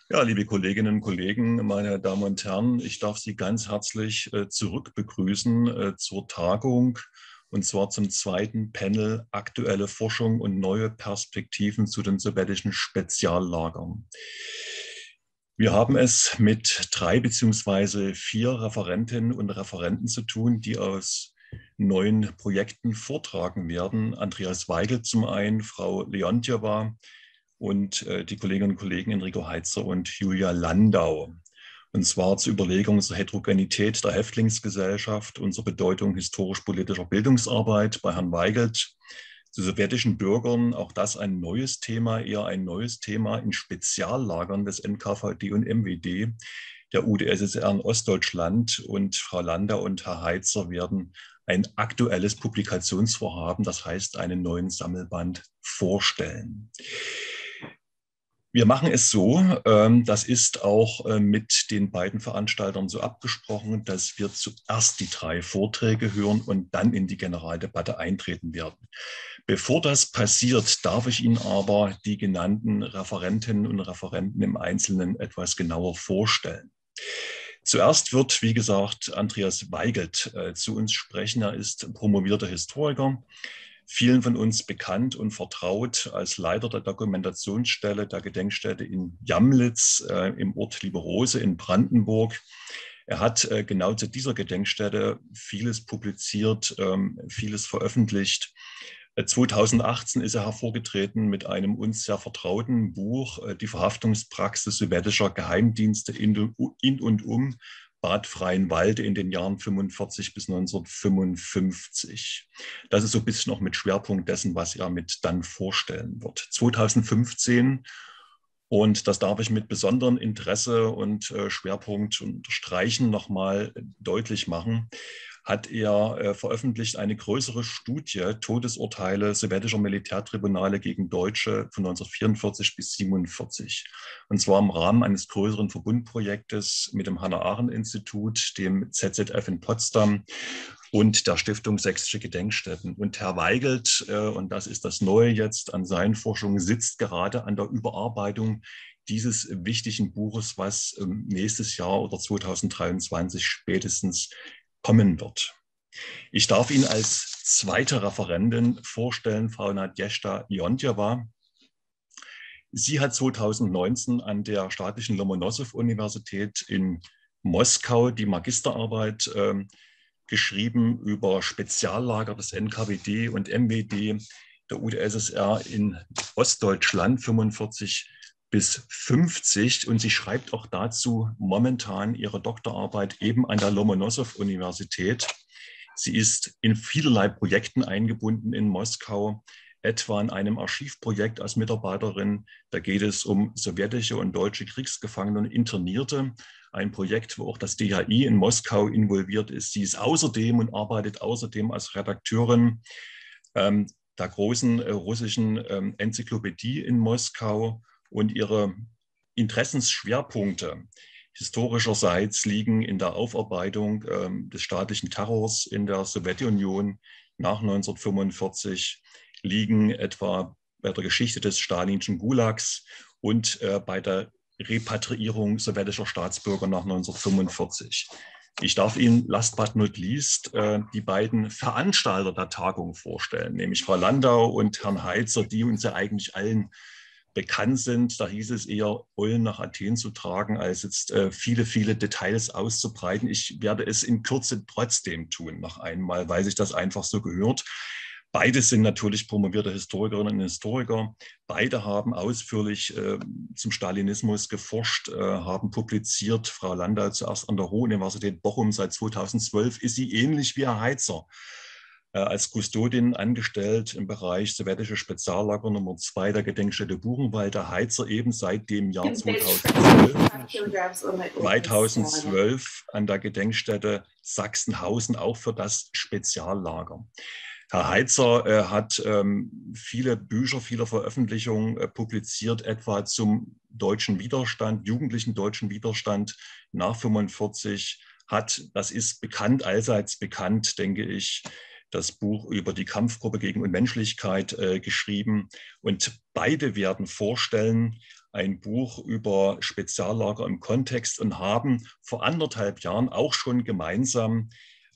Ja, liebe Kolleginnen und Kollegen, meine Damen und Herren, ich darf Sie ganz herzlich zurück begrüßen zur Tagung, und zwar zum zweiten Panel Aktuelle Forschung und neue Perspektiven zu den sowjetischen Speziallagern. Wir haben es mit 3 beziehungsweise 4 Referentinnen und Referenten zu tun, die aus 9 Projekten vortragen werden. Andreas Weigel zum einen, Frau Leontjewa, und die Kolleginnen und Kollegen Enrico Heitzer und Julia Landau. Und zwar zur Überlegung zur Heterogenität der Häftlingsgesellschaft und zur Bedeutung historisch-politischer Bildungsarbeit bei Herrn Weigelt, zu sowjetischen Bürgern, auch das ein neues Thema, eher ein neues Thema in Speziallagern des NKVD und MWD der UdSSR in Ostdeutschland. Und Frau Landau und Herr Heitzer werden ein aktuelles Publikationsvorhaben, das heißt einen neuen Sammelband, vorstellen. Wir machen es so, das ist auch mit den beiden Veranstaltern so abgesprochen, dass wir zuerst die 3 Vorträge hören und dann in die Generaldebatte eintreten werden. Bevor das passiert, darf ich Ihnen aber die genannten Referentinnen und Referenten im Einzelnen etwas genauer vorstellen. Zuerst wird, wie gesagt, Andreas Weigelt zu uns sprechen. Er ist promovierter Historiker, vielen von uns bekannt und vertraut als Leiter der Dokumentationsstelle der Gedenkstätte in Jamlitz im Ort Lieberose in Brandenburg. Er hat genau zu dieser Gedenkstätte vieles publiziert, vieles veröffentlicht. 2018 ist er hervorgetreten mit einem uns sehr vertrauten Buch, Die Verhaftungspraxis sowjetischer Geheimdienste in und um Bad Freienwalde in den Jahren 45 bis 1955. Das ist so ein bisschen noch mit Schwerpunkt dessen, was er mit dann vorstellen wird. 2015, und das darf ich mit besonderem Interesse und Schwerpunkt unterstreichen, nochmal deutlich machen, hat er veröffentlicht eine größere Studie, Todesurteile sowjetischer Militärtribunale gegen Deutsche von 1944 bis 1947. Und zwar im Rahmen eines größeren Verbundprojektes mit dem Hannah-Arendt-Institut, dem ZZF in Potsdam und der Stiftung Sächsische Gedenkstätten. Und Herr Weigelt, und das ist das Neue jetzt an seinen Forschungen, sitzt gerade an der Überarbeitung dieses wichtigen Buches, was nächstes Jahr oder 2023 spätestens kommen wird. Ich darf Ihnen als zweite Referentin vorstellen, Frau Nadjezhda Leontjewa. Sie hat 2019 an der Staatlichen Lomonossow-Universität in Moskau die Magisterarbeit geschrieben über Speziallager des NKWD und MWD der UdSSR in Ostdeutschland 45 bis 50. Und sie schreibt auch dazu momentan ihre Doktorarbeit eben an der Lomonossow-Universität. Sie ist in vielerlei Projekten eingebunden in Moskau, etwa in einem Archivprojekt als Mitarbeiterin. Da geht es um sowjetische und deutsche Kriegsgefangene und Internierte. Ein Projekt, wo auch das DHI in Moskau involviert ist. Sie ist außerdem und arbeitet außerdem als Redakteurin der großen russischen Enzyklopädie in Moskau, und ihre Interessensschwerpunkte historischerseits liegen in der Aufarbeitung des staatlichen Terrors in der Sowjetunion nach 1945, liegen etwa bei der Geschichte des stalinischen Gulags und bei der Repatriierung sowjetischer Staatsbürger nach 1945. Ich darf Ihnen last but not least die beiden Veranstalter der Tagung vorstellen, nämlich Frau Landau und Herrn Heitzer, die uns ja eigentlich allen bekannt sind. Da hieß es eher, Eulen nach Athen zu tragen, als jetzt viele Details auszubreiten. Ich werde es in Kürze trotzdem tun, noch einmal, weil sich das einfach so gehört. Beide sind natürlich promovierte Historikerinnen und Historiker. Beide haben ausführlich zum Stalinismus geforscht, haben publiziert. Frau Landau zuerst an der Ruhr-Universität Bochum, seit 2012 ist sie ähnlich wie Herr Heitzer als Kustodin angestellt im Bereich sowjetische Speziallager Nummer 2 der Gedenkstätte Buchenwald. Der Heitzer eben seit dem Jahr 2012 an der Gedenkstätte Sachsenhausen, auch für das Speziallager. Herr Heitzer hat viele Bücher, viele Veröffentlichungen publiziert, etwa zum deutschen Widerstand, jugendlichen deutschen Widerstand nach 1945. Das ist bekannt, allseits bekannt, denke ich, das Buch über die Kampfgruppe gegen Unmenschlichkeit geschrieben. Und beide werden vorstellen ein Buch über Speziallager im Kontext und haben vor 1,5 Jahren auch schon gemeinsam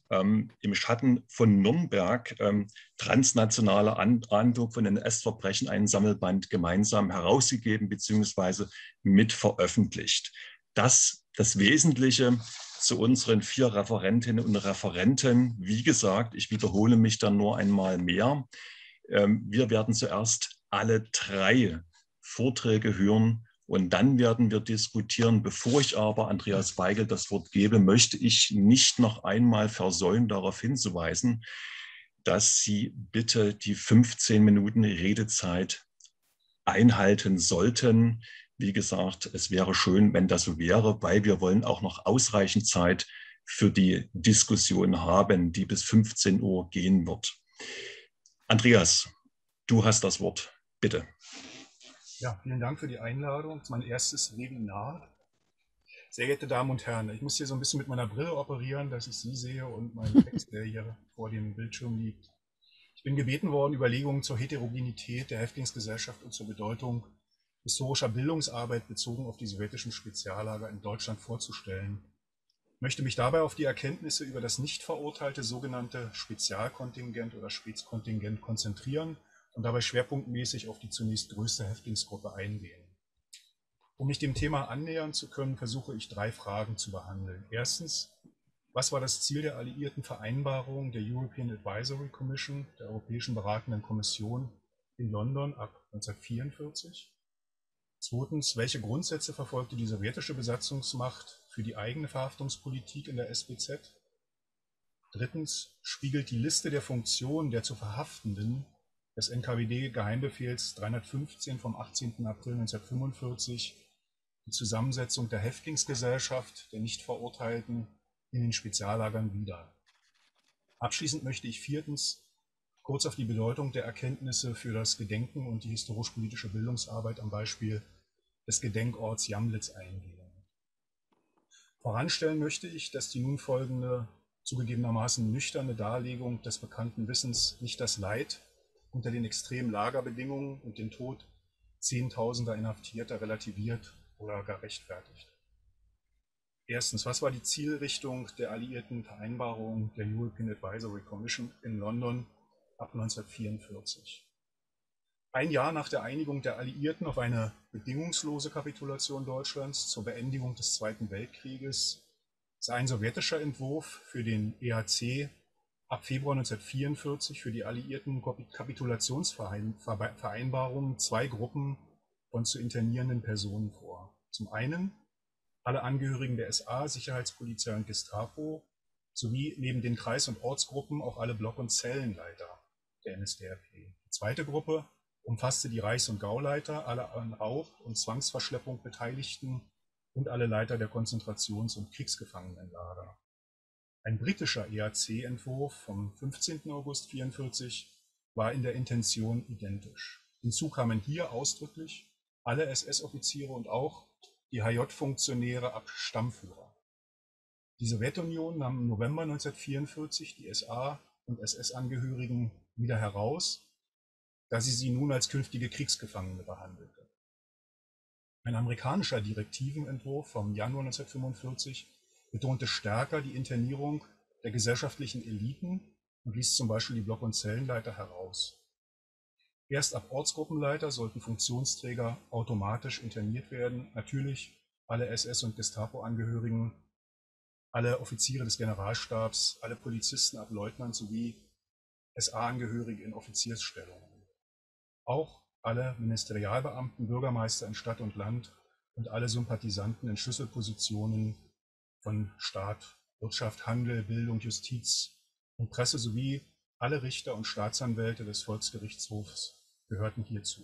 im Schatten von Nürnberg transnationale Ahndung von NS-Verbrechen, einen Sammelband gemeinsam herausgegeben bzw. mit veröffentlicht. Das Wesentliche zu unseren 4 Referentinnen und Referenten. Wie gesagt, ich wiederhole mich dann nur einmal mehr. Wir werden zuerst alle 3 Vorträge hören und dann werden wir diskutieren. Bevor ich aber Andreas Weigel das Wort gebe, möchte ich nicht noch einmal versäumen, darauf hinzuweisen, dass Sie bitte die 15 Minuten Redezeit einhalten sollten. Wie gesagt, es wäre schön, wenn das so wäre, weil wir wollen auch noch ausreichend Zeit für die Diskussion haben, die bis 15 Uhr gehen wird. Andreas, du hast das Wort. Bitte. Ja, vielen Dank für die Einladung. Das ist mein erstes Webinar. Sehr geehrte Damen und Herren, ich muss hier so ein bisschen mit meiner Brille operieren, dass ich Sie sehe und meinen Text, der hier vor dem Bildschirm liegt. Ich bin gebeten worden, Überlegungen zur Heterogenität der Häftlingsgesellschaft und zur Bedeutung historischer Bildungsarbeit bezogen auf die sowjetischen Speziallager in Deutschland vorzustellen. Ich möchte mich dabei auf die Erkenntnisse über das nicht verurteilte sogenannte Spezialkontingent oder Spezkontingent konzentrieren und dabei schwerpunktmäßig auf die zunächst größte Häftlingsgruppe eingehen. Um mich dem Thema annähern zu können, versuche ich 3 Fragen zu behandeln. Erstens, was war das Ziel der alliierten Vereinbarung der European Advisory Commission, der Europäischen Beratenden Kommission in London ab 1944? Zweitens, welche Grundsätze verfolgte die sowjetische Besatzungsmacht für die eigene Verhaftungspolitik in der SBZ? Drittens, spiegelt die Liste der Funktionen der zu Verhaftenden des NKWD-Geheimbefehls 315 vom 18. April 1945 die Zusammensetzung der Häftlingsgesellschaft der Nichtverurteilten in den Speziallagern wider. Abschließend möchte ich viertens kurz auf die Bedeutung der Erkenntnisse für das Gedenken und die historisch-politische Bildungsarbeit am Beispiel des Gedenkorts Jamlitz eingehen. Voranstellen möchte ich, dass die nun folgende, zugegebenermaßen nüchterne Darlegung des bekannten Wissens nicht das Leid unter den extremen Lagerbedingungen und den Tod Zehntausender Inhaftierter relativiert oder gar rechtfertigt. Erstens, was war die Zielrichtung der alliierten Vereinbarung der European Advisory Commission in London ab 1944? Ein Jahr nach der Einigung der Alliierten auf eine bedingungslose Kapitulation Deutschlands zur Beendigung des Zweiten Weltkrieges sah ein sowjetischer Entwurf für den EAC ab Februar 1944 für die alliierten Kapitulationsvereinbarungen 2 Gruppen von zu internierenden Personen vor. Zum einen alle Angehörigen der SA, Sicherheitspolizei und Gestapo sowie neben den Kreis- und Ortsgruppen auch alle Block- und Zellenleiter der NSDAP. Die zweite Gruppe umfasste die Reichs- und Gauleiter, alle an Rauch- und Zwangsverschleppung Beteiligten und alle Leiter der Konzentrations- und Kriegsgefangenenlager. Ein britischer EAC-Entwurf vom 15. August 1944 war in der Intention identisch. Hinzu kamen hier ausdrücklich alle SS-Offiziere und auch die HJ-Funktionäre ab Stammführer. Die Sowjetunion nahm im November 1944 die SA- und SS-Angehörigen wieder heraus, da sie nun als künftige Kriegsgefangene behandelte. Ein amerikanischer Direktivenentwurf vom Januar 1945 betonte stärker die Internierung der gesellschaftlichen Eliten und ließ zum Beispiel die Block- und Zellenleiter heraus. Erst ab Ortsgruppenleiter sollten Funktionsträger automatisch interniert werden, natürlich alle SS- und Gestapo-Angehörigen, alle Offiziere des Generalstabs, alle Polizisten ab Leutnant sowie SA-Angehörige in Offiziersstellungen. Auch alle Ministerialbeamten, Bürgermeister in Stadt und Land und alle Sympathisanten in Schlüsselpositionen von Staat, Wirtschaft, Handel, Bildung, Justiz und Presse sowie alle Richter und Staatsanwälte des Volksgerichtshofs gehörten hierzu.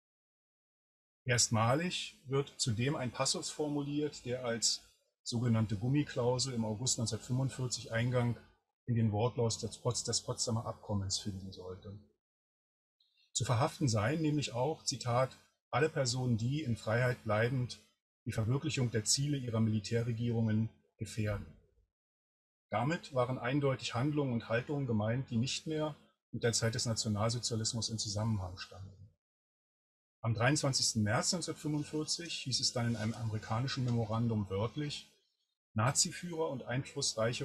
Erstmalig wird zudem ein Passus formuliert, der als sogenannte Gummiklausel im August 1945 Eingang in den Wortlaut des Potsdamer Abkommens finden sollte. Zu verhaften seien nämlich auch, Zitat, alle Personen, die in Freiheit bleibend die Verwirklichung der Ziele ihrer Militärregierungen gefährden. Damit waren eindeutig Handlungen und Haltungen gemeint, die nicht mehr mit der Zeit des Nationalsozialismus in Zusammenhang standen. Am 23. März 1945 hieß es dann in einem amerikanischen Memorandum wörtlich: Naziführer und einflussreiche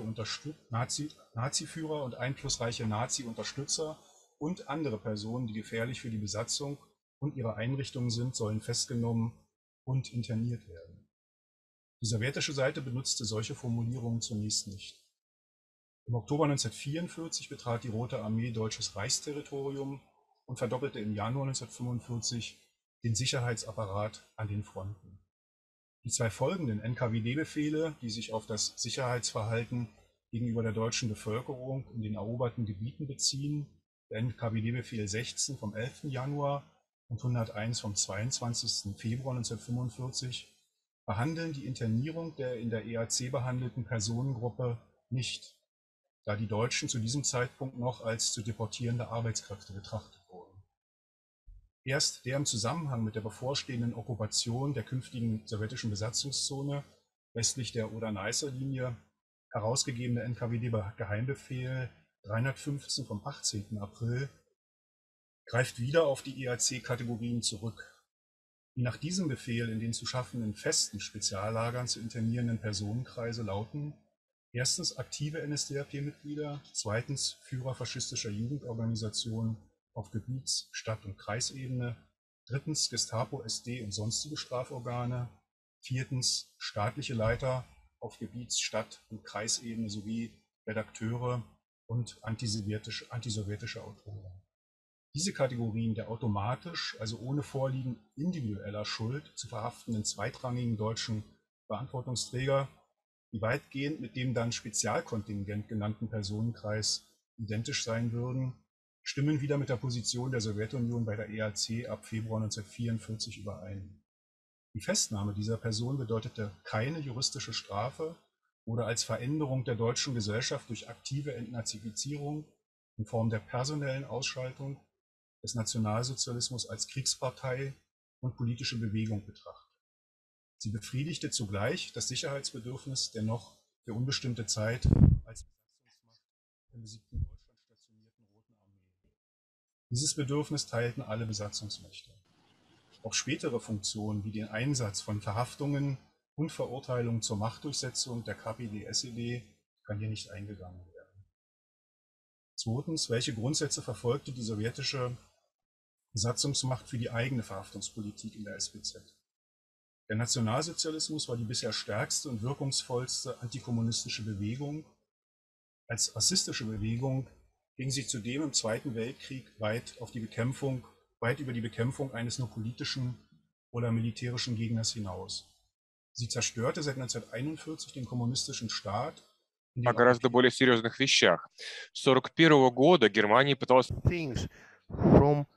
Nazi-Unterstützer und andere Personen, die gefährlich für die Besatzung und ihre Einrichtungen sind, sollen festgenommen und interniert werden. Die sowjetische Seite benutzte solche Formulierungen zunächst nicht. Im Oktober 1944 betrat die Rote Armee deutsches Reichsterritorium und verdoppelte im Januar 1945 den Sicherheitsapparat an den Fronten. Die zwei folgenden NKWD-Befehle, die sich auf das Sicherheitsverhalten gegenüber der deutschen Bevölkerung in den eroberten Gebieten beziehen, der NKWD-Befehl 16 vom 11. Januar und 101 vom 22. Februar 1945, behandeln die Internierung der in der EAC behandelten Personengruppe nicht, da die Deutschen zu diesem Zeitpunkt noch als zu deportierende Arbeitskräfte betrachtet wurden. Erst der im Zusammenhang mit der bevorstehenden Okkupation der künftigen sowjetischen Besatzungszone westlich der Oder-Neiße-Linie herausgegebene NKWD-Geheimbefehl 315 vom 18. April greift wieder auf die EAC-Kategorien zurück. Die nach diesem Befehl in den zu schaffenden festen Speziallagern zu internierenden Personenkreise lauten: erstens aktive NSDAP-Mitglieder, zweitens Führer faschistischer Jugendorganisationen auf Gebiets-, Stadt- und Kreisebene, drittens Gestapo, SD und sonstige Straforgane, viertens staatliche Leiter auf Gebiets-, Stadt- und Kreisebene sowie Redakteure und antisowjetische Autoren. Diese Kategorien der automatisch, also ohne Vorliegen individueller Schuld zu verhaftenden zweitrangigen deutschen Verantwortungsträger, die weitgehend mit dem dann Spezialkontingent genannten Personenkreis identisch sein würden, stimmen wieder mit der Position der Sowjetunion bei der EAC ab Februar 1944 überein. Die Festnahme dieser Person bedeutete keine juristische Strafe oder als Veränderung der deutschen Gesellschaft durch aktive Entnazifizierung in Form der personellen Ausschaltung des Nationalsozialismus als Kriegspartei und politische Bewegung betrachtet. Sie befriedigte zugleich das Sicherheitsbedürfnis der noch für unbestimmte Zeit als Besatzungsmacht im besiegten Deutschland stationierten Roten Armee. Dieses Bedürfnis teilten alle Besatzungsmächte. Auf spätere Funktionen wie den Einsatz von Verhaftungen und Verurteilungen zur Machtdurchsetzung der KPD-SED kann hier nicht eingegangen werden. Zweitens, welche Grundsätze verfolgte die sowjetische Besatzungsmacht für die eigene Verhaftungspolitik in der SBZ? Der Nationalsozialismus war die bisher stärkste und wirkungsvollste antikommunistische Bewegung. Als rassistische Bewegung ging sie zudem im Zweiten Weltkrieg weit über die Bekämpfung eines nur politischen oder militärischen Gegners hinaus. Sie zerstörte seit 1941 den kommunistischen Staat, о гораздо более серьезных вещах. С 1941 года Германия пыталась things from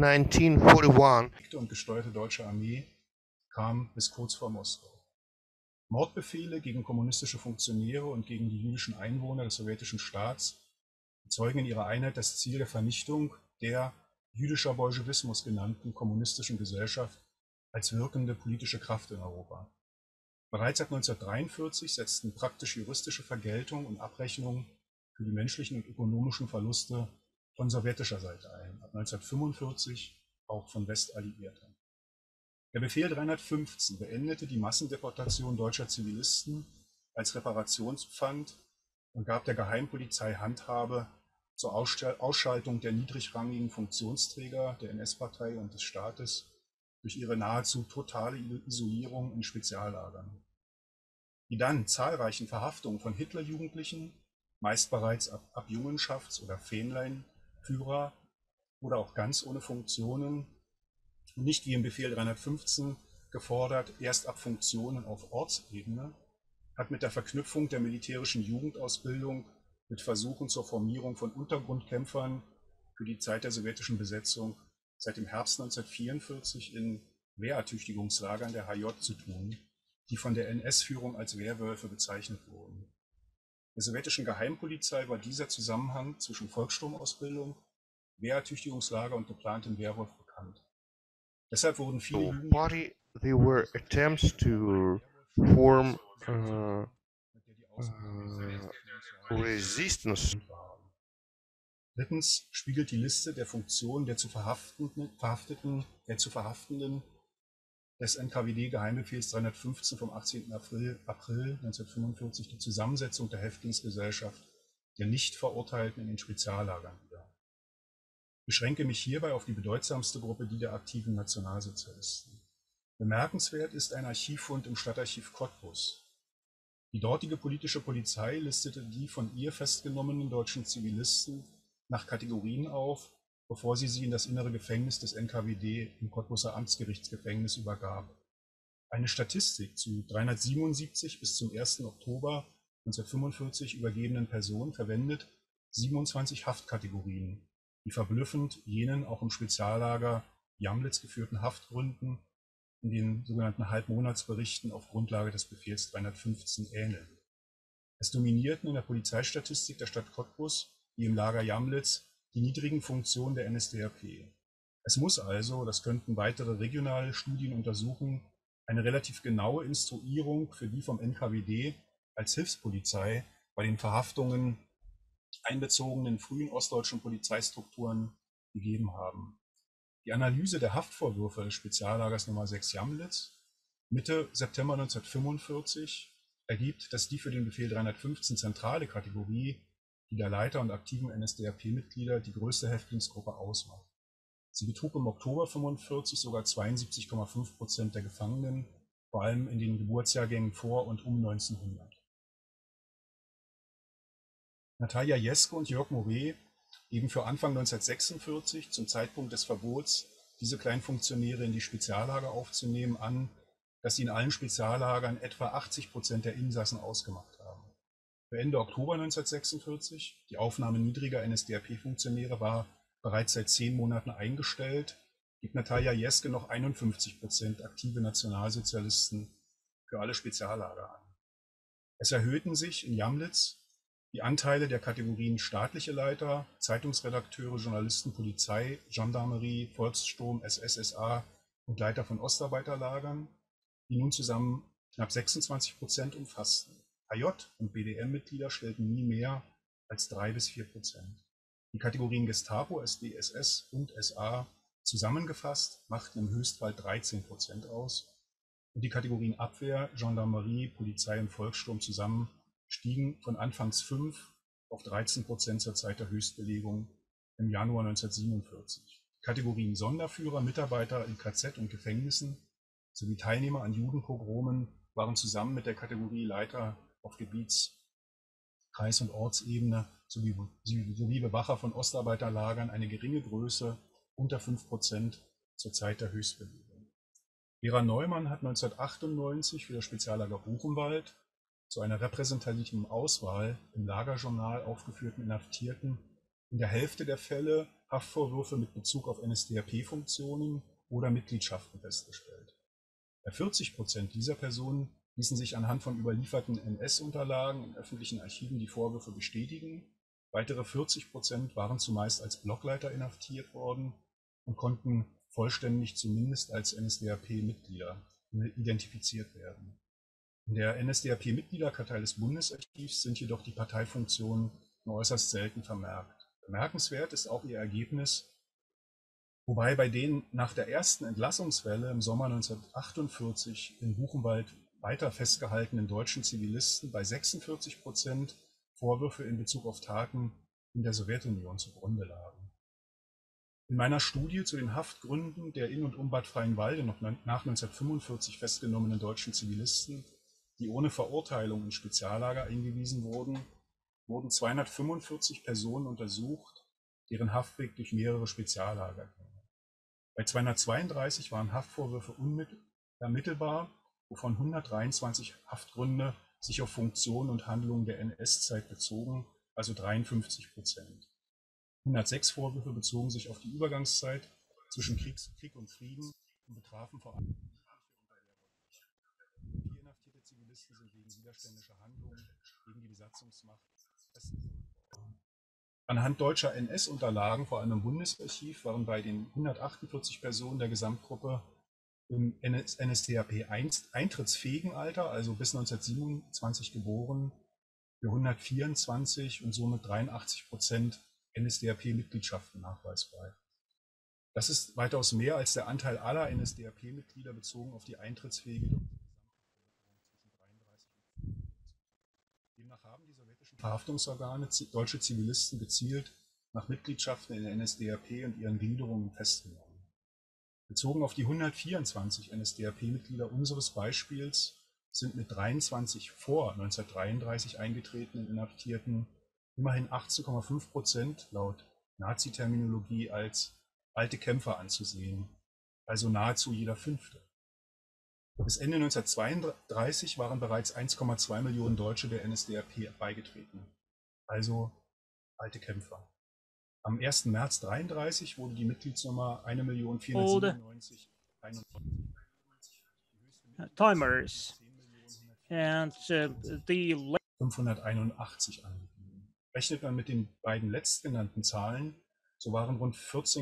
1941 und gesteuerte deutsche Armee kam bis kurz vor Moskau. Mordbefehle gegen kommunistische Funktionäre und gegen die jüdischen Einwohner des sowjetischen Staats bezeugen in ihrer Einheit das Ziel der Vernichtung der jüdischer Bolschewismus genannten kommunistischen Gesellschaft als wirkende politische Kraft in Europa. Bereits ab 1943 setzten praktisch juristische Vergeltung und Abrechnung für die menschlichen und ökonomischen Verluste von sowjetischer Seite ein, ab 1945 auch von Westalliierten. Der Befehl 315 beendete die Massendeportation deutscher Zivilisten als Reparationspfand und gab der Geheimpolizei Handhabe zur Ausschaltung der niedrigrangigen Funktionsträger der NS-Partei und des Staates durch ihre nahezu totale Isolierung in Speziallagern. Die dann zahlreichen Verhaftungen von Hitlerjugendlichen, meist bereits ab Jungenschafts- oder Fähnleinführer oder auch ganz ohne Funktionen, nicht wie im Befehl 315 gefordert, erst ab Funktionen auf Ortsebene, hat mit der Verknüpfung der militärischen Jugendausbildung mit Versuchen zur Formierung von Untergrundkämpfern für die Zeit der sowjetischen Besetzung seit dem Herbst 1944 in Wehrertüchtigungslagern der HJ zu tun, die von der NS-Führung als Wehrwölfe bezeichnet wurden. Der sowjetischen Geheimpolizei war dieser Zusammenhang zwischen Volkssturmausbildung, Wehrertüchtigungslager und geplantem Wehrwolf bekannt. Deshalb wurden viele party, there were attempts to form resistance Drittens spiegelt die Liste der Funktionen der zu Verhaftenden des NKWD-Geheimbefehls 315 vom 18. April 1945 die Zusammensetzung der Häftlingsgesellschaft der Nichtverurteilten in den Speziallagern wider. Ich beschränke mich hierbei auf die bedeutsamste Gruppe, die der aktiven Nationalsozialisten. Bemerkenswert ist ein Archivfund im Stadtarchiv Cottbus. Die dortige politische Polizei listete die von ihr festgenommenen deutschen Zivilisten nach Kategorien auf, bevor sie in das innere Gefängnis des NKWD im Cottbuser Amtsgerichtsgefängnis übergab. Eine Statistik zu 377 bis zum 1. Oktober 1945 übergebenen Personen verwendet 27 Haftkategorien, die verblüffend jenen auch im Speziallager Jamlitz geführten Haftgründen in den sogenannten Halbmonatsberichten auf Grundlage des Befehls 315 ähneln. Es dominierten in der Polizeistatistik der Stadt Cottbus wie im Lager Jamlitz die niedrigen Funktionen der NSDAP. Es muss also, das könnten weitere regionale Studien untersuchen, eine relativ genaue Instruierung für die vom NKWD als Hilfspolizei bei den Verhaftungen einbezogenen frühen ostdeutschen Polizeistrukturen gegeben haben. Die Analyse der Haftvorwürfe des Speziallagers Nummer 6 Jamlitz Mitte September 1945 ergibt, dass die für den Befehl 315 zentrale Kategorie, die der Leiter und aktiven NSDAP-Mitglieder, die größte Häftlingsgruppe ausmacht. Sie betrug im Oktober 1945 sogar 72,5% der Gefangenen, vor allem in den Geburtsjahrgängen vor und um 1900. Natalia Jeske und Jörg Moret geben für Anfang 1946, zum Zeitpunkt des Verbots, diese Kleinfunktionäre in die Speziallager aufzunehmen, an, dass sie in allen Speziallagern etwa 80% der Insassen ausgemacht haben. Für Ende Oktober 1946, die Aufnahme niedriger NSDAP-Funktionäre war bereits seit 10 Monaten eingestellt, gibt Natalia Jeske noch 51% aktive Nationalsozialisten für alle Speziallager an. Es erhöhten sich in Jamlitz die Anteile der Kategorien staatliche Leiter, Zeitungsredakteure, Journalisten, Polizei, Gendarmerie, Volkssturm, SS-SA und Leiter von Ostarbeiterlagern, die nun zusammen knapp 26% umfassten. AJ und BDM-Mitglieder stellten nie mehr als 3 bis 4%. Die Kategorien Gestapo, SD, SS und SA zusammengefasst machten im Höchstfall 13% aus und die Kategorien Abwehr, Gendarmerie, Polizei und Volkssturm zusammen stiegen von anfangs 5 auf 13% zur Zeit der Höchstbelegung im Januar 1947. Die Kategorien Sonderführer, Mitarbeiter in KZ und Gefängnissen sowie Teilnehmer an Judenpogromen waren zusammen mit der Kategorie Leiter auf Gebiets-, Kreis- und Ortsebene sowie Bewacher von Ostarbeiterlagern eine geringe Größe, unter 5% zur Zeit der Höchstbelegung. Vera Neumann hat 1998 für das Speziallager Buchenwald zu einer repräsentativen Auswahl im Lagerjournal aufgeführten Inhaftierten in der Hälfte der Fälle Haftvorwürfe mit Bezug auf NSDAP-Funktionen oder Mitgliedschaften festgestellt. Bei 40% dieser Personen ließen sich anhand von überlieferten NS-Unterlagen in öffentlichen Archiven die Vorwürfe bestätigen. Weitere 40% waren zumeist als Blockleiter inhaftiert worden und konnten vollständig zumindest als NSDAP-Mitglieder identifiziert werden. In der NSDAP-Mitgliederkartei des Bundesarchivs sind jedoch die Parteifunktionen nur äußerst selten vermerkt. Bemerkenswert ist auch ihr Ergebnis, wobei bei den nach der ersten Entlassungswelle im Sommer 1948 in Buchenwald weiter festgehaltenen deutschen Zivilisten bei 46% Vorwürfe in Bezug auf Taten in der Sowjetunion zugrunde lagen. In meiner Studie zu den Haftgründen der in und um Bad Freienwalde noch nach 1945 festgenommenen deutschen Zivilisten, die ohne Verurteilung in Speziallager eingewiesen wurden, wurden 245 Personen untersucht, deren Haftweg durch mehrere Speziallager ging. Bei 232 waren Haftvorwürfe unmittelbar, wovon 123 Haftgründe sich auf Funktionen und Handlungen der NS-Zeit bezogen, also 53%. 106 Vorwürfe bezogen sich auf die Übergangszeit zwischen Krieg und Frieden und betrafen vor allem vier inhaftierte Zivilisten sind wegen widerständischer Handlungen gegen die Besatzungsmacht festgenommen worden. Anhand deutscher NS-Unterlagen, vor allem im Bundesarchiv, waren bei den 148 Personen der Gesamtgruppe im NSDAP-eintrittsfähigen Alter, also bis 1927 geboren, für 124 und somit 83% NSDAP-Mitgliedschaften nachweisbar. Das ist weitaus mehr als der Anteil aller NSDAP-Mitglieder bezogen auf die eintrittsfähige zwischen 33 und 45. Demnach haben die sowjetischen Verhaftungsorgane deutsche Zivilisten gezielt nach Mitgliedschaften in der NSDAP und ihren Gliederungen festgenommen. Bezogen auf die 124 NSDAP-Mitglieder unseres Beispiels sind mit 23 vor 1933 eingetretenen Inhaftierten immerhin 18,5% laut Nazi-Terminologie als alte Kämpfer anzusehen, also nahezu jeder Fünfte. Bis Ende 1932 waren bereits 1,2 Millionen Deutsche der NSDAP beigetreten, also alte Kämpfer. Am 1. März 1933 wurde die Mitgliedsnummer 1.497.091 timers and the 581 angegeben. Rechnet man mit den beiden letztgenannten Zahlen, so waren rund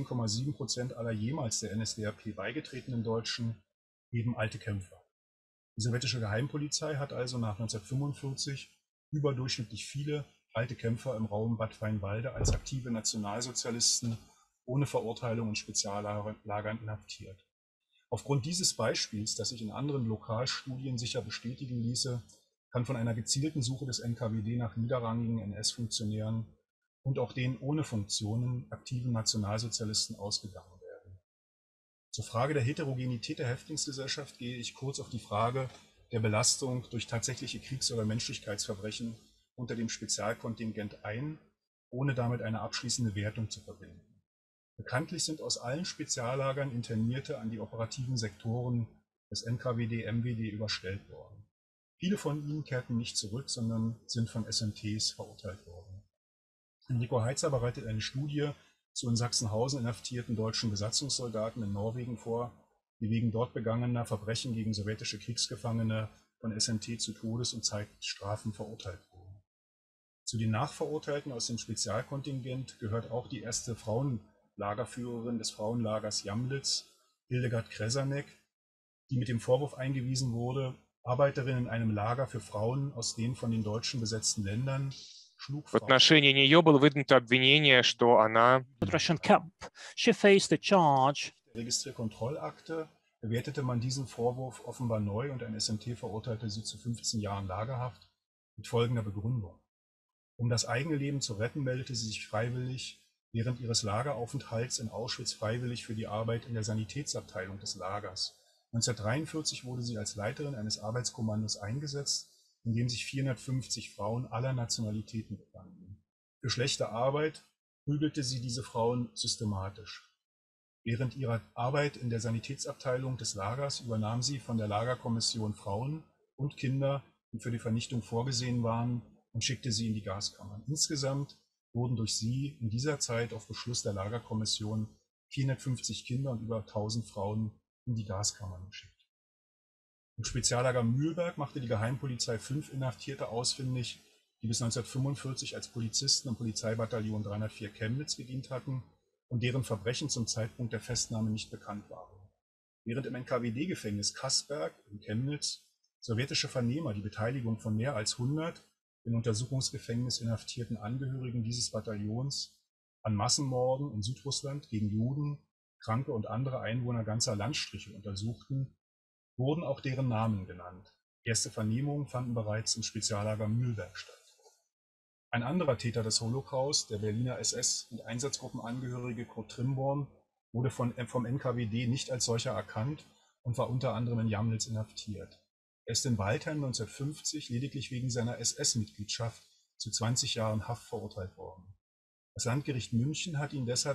14,7% aller jemals der NSDAP beigetretenen Deutschen eben alte Kämpfer. Die sowjetische Geheimpolizei hat also nach 1945 überdurchschnittlich viele alte Kämpfer im Raum Bad Weinwalde als aktive Nationalsozialisten ohne Verurteilung in Speziallagern inhaftiert. Aufgrund dieses Beispiels, das sich in anderen Lokalstudien sicher bestätigen ließe, kann von einer gezielten Suche des NKWD nach niederrangigen NS-Funktionären und auch den ohne Funktionen aktiven Nationalsozialisten ausgegangen werden. Zur Frage der Heterogenität der Häftlingsgesellschaft gehe ich kurz auf die Frage der Belastung durch tatsächliche Kriegs- oder Menschlichkeitsverbrechen unter dem Spezialkontingent ein, ohne damit eine abschließende Wertung zu verbinden. Bekanntlich sind aus allen Speziallagern Internierte an die operativen Sektoren des NKWD-MWD überstellt worden. Viele von ihnen kehrten nicht zurück, sondern sind von SMTs verurteilt worden. Enrico Heitzer bereitet eine Studie zu in Sachsenhausen inhaftierten deutschen Besatzungssoldaten in Norwegen vor, die wegen dort begangener Verbrechen gegen sowjetische Kriegsgefangene von SMT zu Todes- und Zeitstrafen verurteilt wurden. Zu den Nachverurteilten aus dem Spezialkontingent gehört auch die erste Frauenlagerführerin des Frauenlagers Jamlitz, Hildegard Kresanek, die mit dem Vorwurf eingewiesen wurde, Arbeiterin in einem Lager für Frauen aus den von den Deutschen besetzten Ländern, schlug В отношении нее было выдвинуто обвинение, что она Russian camp. She faced a charge. Der Registrierkontrollakte bewertete man diesen Vorwurf offenbar neu und ein SMT verurteilte sie zu 15 Jahren Lagerhaft mit folgender Begründung. Um das eigene Leben zu retten, meldete sie sich freiwillig während ihres Lageraufenthalts in Auschwitz freiwillig für die Arbeit in der Sanitätsabteilung des Lagers. 1943 wurde sie als Leiterin eines Arbeitskommandos eingesetzt, in dem sich 450 Frauen aller Nationalitäten befanden. Für schlechte Arbeit prügelte sie diese Frauen systematisch. Während ihrer Arbeit in der Sanitätsabteilung des Lagers übernahm sie von der Lagerkommission Frauen und Kinder, die für die Vernichtung vorgesehen waren, und schickte sie in die Gaskammern. Insgesamt wurden durch sie in dieser Zeit auf Beschluss der Lagerkommission 450 Kinder und über 1000 Frauen in die Gaskammern geschickt. Im Speziallager Mühlberg machte die Geheimpolizei 5 Inhaftierte ausfindig, die bis 1945 als Polizisten im Polizeibataillon 304 Chemnitz gedient hatten und deren Verbrechen zum Zeitpunkt der Festnahme nicht bekannt waren. Während im NKWD-Gefängnis Kassberg in Chemnitz sowjetische Vernehmer die Beteiligung von mehr als 100 im Untersuchungsgefängnis inhaftierten Angehörigen dieses Bataillons an Massenmorden in Südrussland gegen Juden, Kranke und andere Einwohner ganzer Landstriche untersuchten, wurden auch deren Namen genannt. Erste Vernehmungen fanden bereits im Speziallager Mühlberg statt. Ein anderer Täter des Holocaust, der Berliner SS- und Einsatzgruppenangehörige Kurt Trimborn, wurde vom NKWD nicht als solcher erkannt und war unter anderem in Jamnitz inhaftiert. Er ist in Waldheim 1950 lediglich wegen seiner SS-Mitgliedschaft zu 20 Jahren Haft verurteilt worden. Das Landgericht München hat ihn deshalb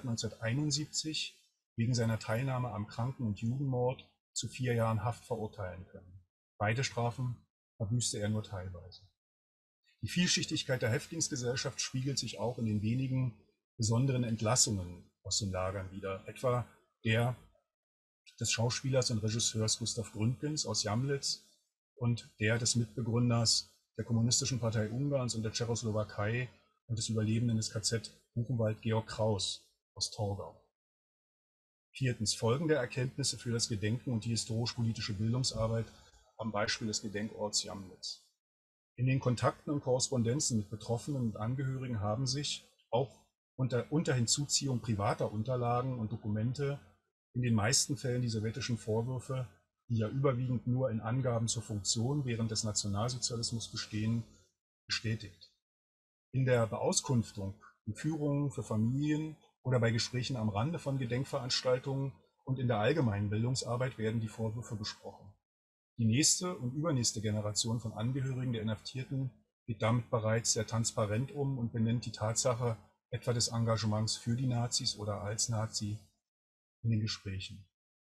1971 wegen seiner Teilnahme am Kranken- und Judenmord zu 4 Jahren Haft verurteilen können. Beide Strafen verbüßte er nur teilweise. Die Vielschichtigkeit der Häftlingsgesellschaft spiegelt sich auch in den wenigen besonderen Entlassungen aus den Lagern wider, etwa der des Schauspielers und Regisseurs Gustav Gründgens aus Jamlitz und der des Mitbegründers der Kommunistischen Partei Ungarns und der Tschechoslowakei und des Überlebenden des KZ Buchenwald Georg Kraus aus Torgau. Viertens, folgende Erkenntnisse für das Gedenken und die historisch-politische Bildungsarbeit am Beispiel des Gedenkorts Jamnitz. In den Kontakten und Korrespondenzen mit Betroffenen und Angehörigen haben sich, auch unter Hinzuziehung privater Unterlagen und Dokumente in den meisten Fällen die sowjetischen Vorwürfe, die ja überwiegend nur in Angaben zur Funktion während des Nationalsozialismus bestehen, bestätigt. In der Beauskunftung, in Führungen für Familien oder bei Gesprächen am Rande von Gedenkveranstaltungen und in der allgemeinen Bildungsarbeit werden die Vorwürfe besprochen. Die nächste und übernächste Generation von Angehörigen der Inhaftierten geht damit bereits sehr transparent um und benennt die Tatsache etwa des Engagements für die Nazis oder als Nazi in den Gesprächen.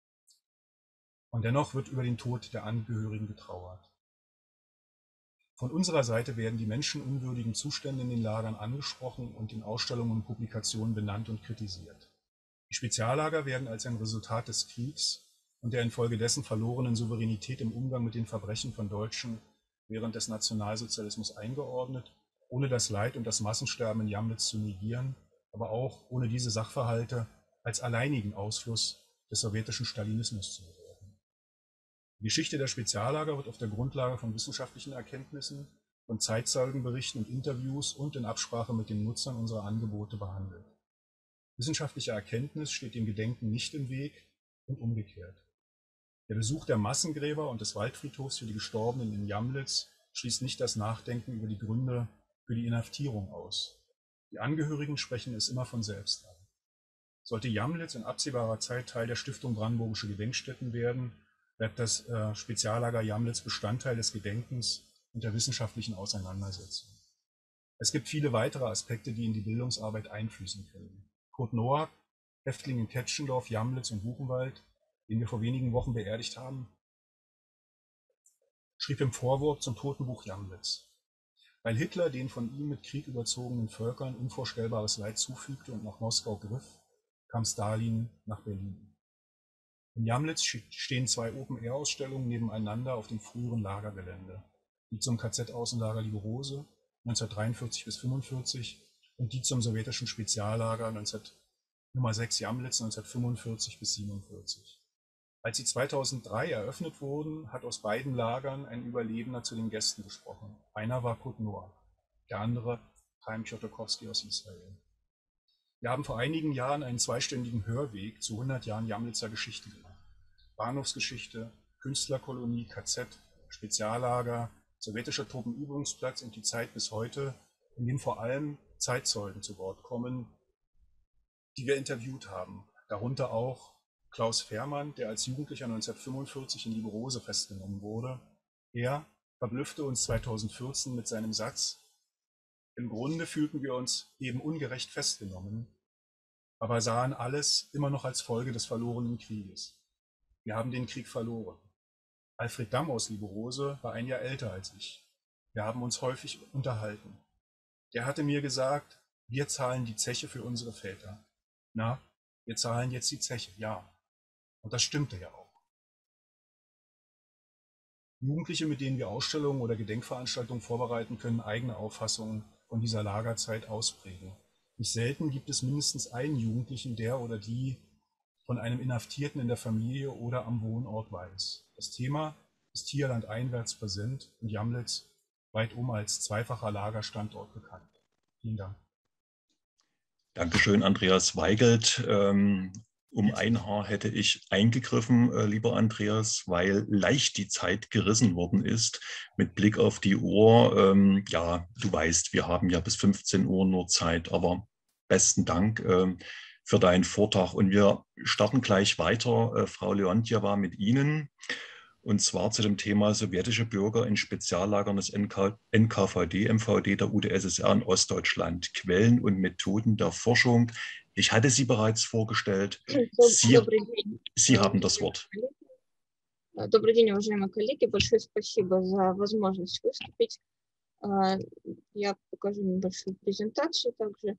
Und dennoch wird über den Tod der Angehörigen getrauert. Von unserer Seite werden die menschenunwürdigen Zustände in den Lagern angesprochen und in Ausstellungen und Publikationen benannt und kritisiert. Die Speziallager werden als ein Resultat des Kriegs und der infolgedessen verlorenen Souveränität im Umgang mit den Verbrechen von Deutschen während des Nationalsozialismus eingeordnet, ohne das Leid und das Massensterben in Jamnitz zu negieren, aber auch ohne diese Sachverhalte als alleinigen Ausfluss des sowjetischen Stalinismus zu bewerten. Die Geschichte der Speziallager wird auf der Grundlage von wissenschaftlichen Erkenntnissen, von Zeitzeugenberichten und Interviews und in Absprache mit den Nutzern unserer Angebote behandelt. Wissenschaftliche Erkenntnis steht dem Gedenken nicht im Weg und umgekehrt. Der Besuch der Massengräber und des Waldfriedhofs für die Gestorbenen in Jamnitz schließt nicht das Nachdenken über die Gründe für die Inhaftierung aus. Die Angehörigen sprechen es immer von selbst an. Sollte Jamnitz in absehbarer Zeit Teil der Stiftung Brandenburgische Gedenkstätten werden, bleibt das Speziallager Jamnitz Bestandteil des Gedenkens und der wissenschaftlichen Auseinandersetzung. Es gibt viele weitere Aspekte, die in die Bildungsarbeit einfließen können. Kurt Noack, Häftling in Ketschendorf, Jamnitz und Buchenwald, den wir vor wenigen Wochen beerdigt haben, schrieb im Vorwort zum Totenbuch Jamnitz: Weil Hitler den von ihm mit Krieg überzogenen Völkern unvorstellbares Leid zufügte und nach Moskau griff, kam Stalin nach Berlin. In Jamnitz stehen 2 Open-Air-Ausstellungen nebeneinander auf dem früheren Lagergelände, die zum KZ-Außenlager Liberose 1943 bis 1945 und die zum sowjetischen Speziallager Nummer 6 Jamnitz 1945 bis 1947. Als sie 2003 eröffnet wurden, hat aus beiden Lagern ein Überlebender zu den Gästen gesprochen. Einer war Kurt Noack, der andere Chaim Chotokovsky aus Israel. Wir haben vor einigen Jahren einen 2-stündigen Hörweg zu 100 Jahren Jamnitzer Geschichte gemacht. Bahnhofsgeschichte, Künstlerkolonie, KZ, Speziallager, sowjetischer Truppenübungsplatz und die Zeit bis heute, in dem vor allem Zeitzeugen zu Wort kommen, die wir interviewt haben. Darunter auch Klaus Fehrmann, der als Jugendlicher 1945 in Liberose festgenommen wurde. Er verblüffte uns 2014 mit seinem Satz: Im Grunde fühlten wir uns eben ungerecht festgenommen, aber sahen alles immer noch als Folge des verlorenen Krieges. Wir haben den Krieg verloren. Alfred Damm aus Liberose war ein Jahr älter als ich. Wir haben uns häufig unterhalten. Der hatte mir gesagt, wir zahlen die Zeche für unsere Väter. Na, wir zahlen jetzt die Zeche, ja. Und das stimmte ja auch. Jugendliche, mit denen wir Ausstellungen oder Gedenkveranstaltungen vorbereiten, können eigene Auffassungen von dieser Lagerzeit ausprägen. Nicht selten gibt es mindestens einen Jugendlichen, der oder die von einem Inhaftierten in der Familie oder am Wohnort weiß. Das Thema ist hier landeinwärts präsent und Jamnitz weitum als zweifacher Lagerstandort bekannt. Vielen Dank. Dankeschön, Andreas Weigelt. Um ein Haar hätte ich eingegriffen, lieber Andreas, weil leicht die Zeit gerissen worden ist mit Blick auf die Uhr. Ja, du weißt, wir haben ja bis 15 Uhr nur Zeit, aber besten Dank für deinen Vortrag. Und wir starten gleich weiter, Frau Leontjewa, mit Ihnen. Und zwar zu dem Thema sowjetische Bürger in Speziallagern des NKVD, MVD der UdSSR in Ostdeutschland, Quellen und Methoden der Forschung. Ich hatte Sie bereits vorgestellt. Sie haben das Wort. Добрый день, уважаемые коллеги. Большое спасибо за возможность выступить. Я покажу небольшую презентацию также.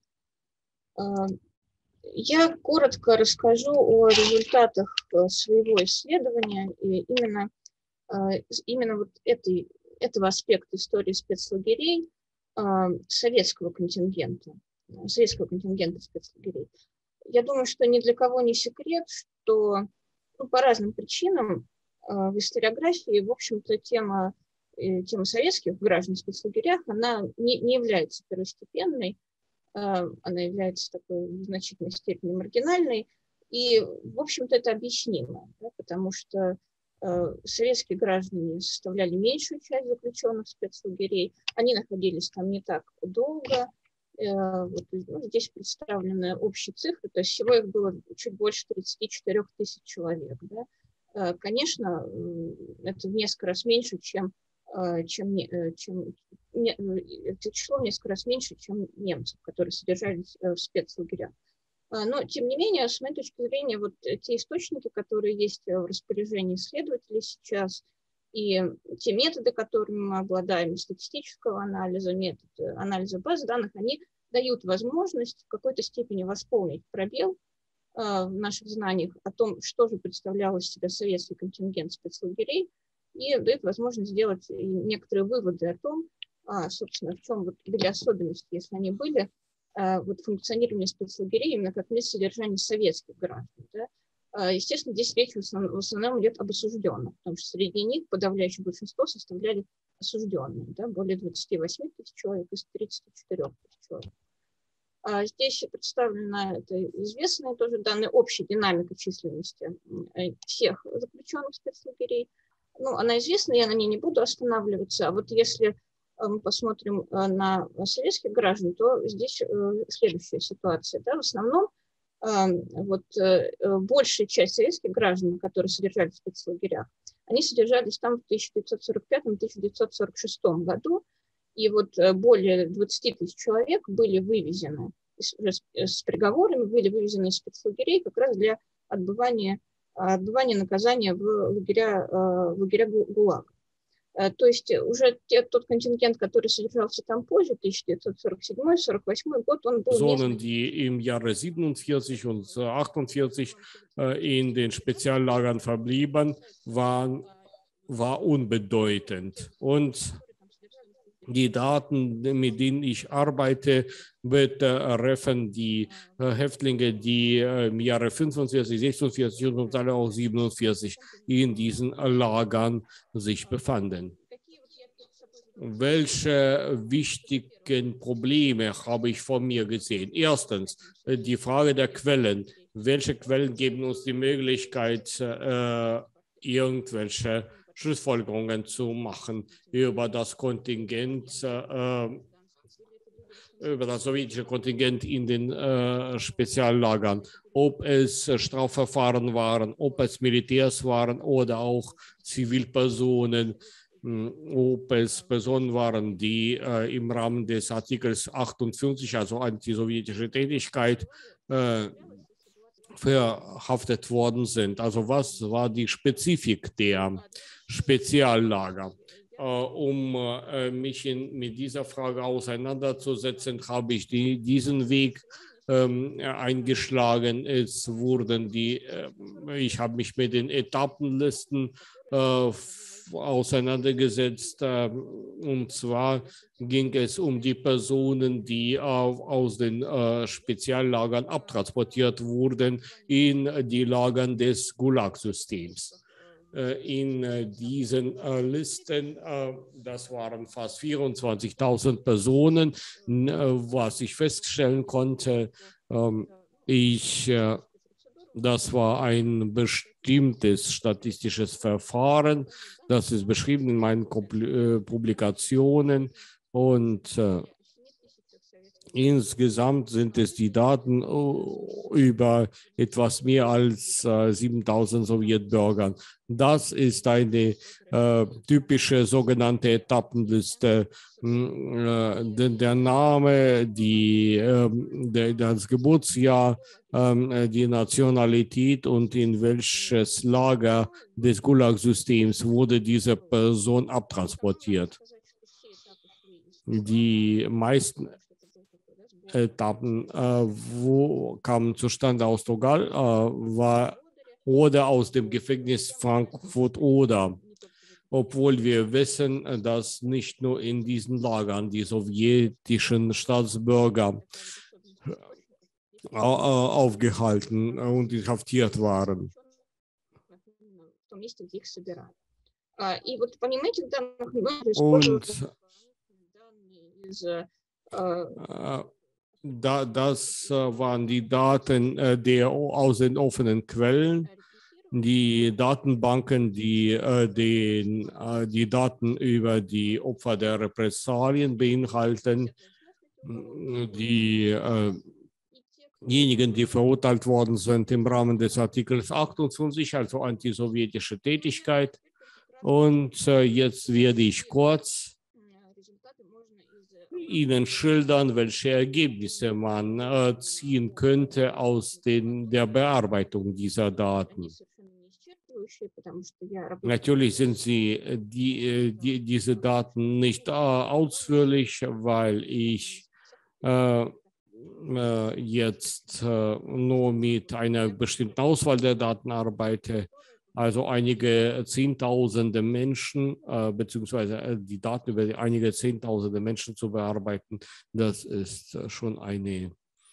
Я коротко расскажу о результатах своего исследования и именно вот этого аспекта истории спецлагерей советского контингента спецлагерей. Я думаю, что ни для кого не секрет, что по разным причинам в историографии, в общем-то, тема советских граждан в спецлагерях, она не является первостепенной. она является такой в значительной степени маргинальной. И, в общем-то, это объяснимо, да, потому что советские граждане составляли меньшую часть заключенных спецлагерей, они находились там не так долго. Вот, здесь представлены общие цифры, то есть всего их было чуть больше 34 тысяч человек. Да. Конечно, это в несколько раз меньше, это число в несколько раз меньше, чем немцев, которые содержались в спецлагерях. Но, тем не менее, с моей точки зрения, вот те источники, которые есть в распоряжении исследователей сейчас, и те методы, которыми мы обладаем, статистического анализа, методы анализа баз данных, они дают возможность в какой-то степени восполнить пробел в наших знаниях о том, что же представлял из себя советский контингент спецлагерей, и дают возможность сделать некоторые выводы о том, собственно, в чем вот были особенности, если они были, вот функционирование спецлагерей именно как место содержания советских граждан. Да? Естественно, здесь речь в основном идет об осужденных, потому что среди них подавляющее большинство составляли осужденные, да? Более 28 тысяч человек из 34 тысяч человек. Здесь представлена это известные тоже данные, общая динамика численности всех заключенных спецлагерей. Ну, она известна, я на ней не буду останавливаться. А вот если мы посмотрим на советских граждан, то здесь следующая ситуация. Да? В основном вот, большая часть советских граждан, которые содержались в спецлагерях, они содержались там в 1945-1946 году, и вот более 20 тысяч человек были вывезены с приговорами, были вывезены из спецлагерей как раз для отбывания наказания в лагеря ГУЛАГ. То есть уже тот контингент, который содержался там позже, 1947-1948 год, он был... Personen, die im Jahre 47 und 48 in den Speziallagern verblieben, war unbedeutend. Und die Daten, mit denen ich arbeite, betreffen die Häftlinge, die im Jahre 45, 46 und dann auch 47 in diesen Lagern sich befanden. Welche wichtigen Probleme habe ich vor mir gesehen? Erstens, die Frage der Quellen. Welche Quellen geben uns die Möglichkeit, irgendwelche Schlussfolgerungen zu machen über das Kontingent, über das sowjetische Kontingent in den Speziallagern, ob es Strafverfahren waren, ob es Militärs waren oder auch Zivilpersonen, ob es Personen waren, die im Rahmen des Artikels 58, also antisowjetische Tätigkeit, verhaftet worden sind. Also was war die Spezifik der Speziallager? Mich mit dieser Frage auseinanderzusetzen, habe ich diesen Weg eingeschlagen. Ich habe mich mit den Etappenlisten auseinandergesetzt. Und zwar ging es um die Personen, die aus den Speziallagern abtransportiert wurden in die Lagern des Gulag-Systems. In diesen Listen, das waren fast 24.000 Personen, was ich feststellen konnte, das war ein bestimmtes statistisches Verfahren, das ist beschrieben in meinen Publikationen und insgesamt sind es die Daten über etwas mehr als 7.000 Sowjetbürgern. Das ist eine typische sogenannte Etappenliste. Der Name, das Geburtsjahr, die Nationalität und in welches Lager des Gulag-Systems wurde diese Person abtransportiert. Die meisten Etappen kamen zustande aus Dogal oder aus dem Gefängnis Frankfurt oder, obwohl wir wissen, dass nicht nur in diesen Lagern die sowjetischen Staatsbürger aufgehalten und inhaftiert waren. Und Das waren die Daten aus den offenen Quellen. Die Datenbanken, die die Daten über die Opfer der Repressalien beinhalten, diejenigen, die verurteilt worden sind im Rahmen des Artikels 28, also antisowjetische Tätigkeit. Und jetzt werde ich kurz Ihnen schildern, welche Ergebnisse man ziehen könnte aus der Bearbeitung dieser Daten. Natürlich sind diese Daten nicht ausführlich, weil ich jetzt nur mit einer bestimmten Auswahl der Daten arbeite. Also einige Zehntausende Menschen, beziehungsweise die Daten über einige Zehntausende Menschen zu bearbeiten, das ist schon eine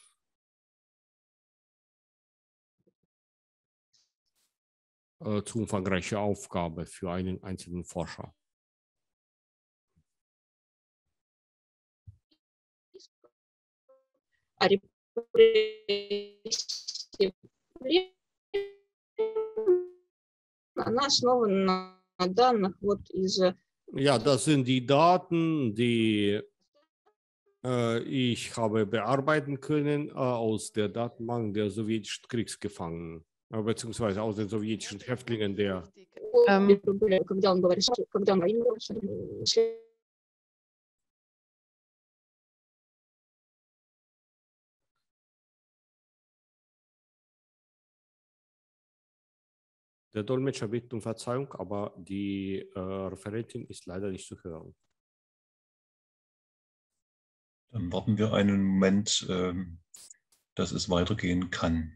zu umfangreiche Aufgabe für einen einzelnen Forscher. Ja, das sind die Daten, die ich habe bearbeiten können aus der Datenbank der sowjetischen Kriegsgefangenen, beziehungsweise aus den sowjetischen Häftlingen der. Der Dolmetscher bittet um Verzeihung, aber die Referentin ist leider nicht zu hören. Dann warten wir einen Moment, dass es weitergehen kann.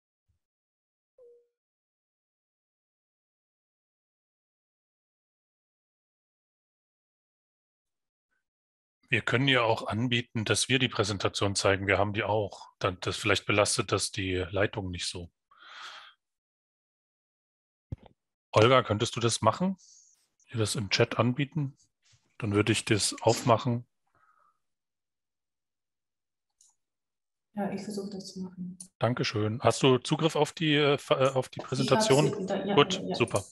Wir können ja auch anbieten, dass wir die Präsentation zeigen. Wir haben die auch. Das vielleicht belastet das die Leitung nicht so. Olga, könntest du das machen? Dir das im Chat anbieten? Dann würde ich das aufmachen. Ja, ich versuche das zu machen. Dankeschön. Hast du Zugriff auf die Präsentation? Ja, gut, ja. Super.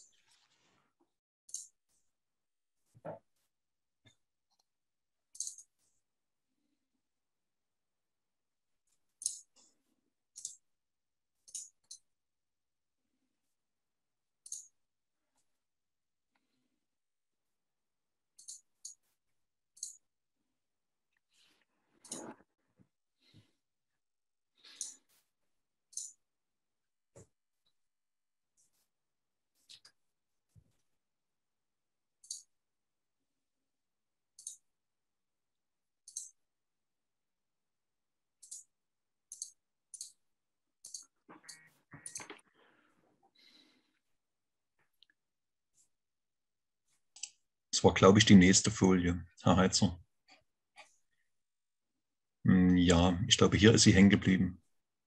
Das war, glaube ich, die nächste Folie, Herr Heitzer. Ja, ich glaube, hier ist sie hängen geblieben.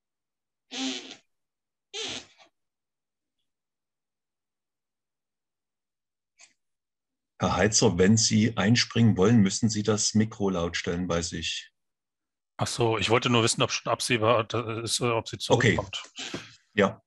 Herr Heitzer, wenn Sie einspringen wollen, müssen Sie das Mikro laut stellen bei sich. Ach so, ich wollte nur wissen, ob schon absehbar ist, ob sie zurückkommt. Okay. Ja.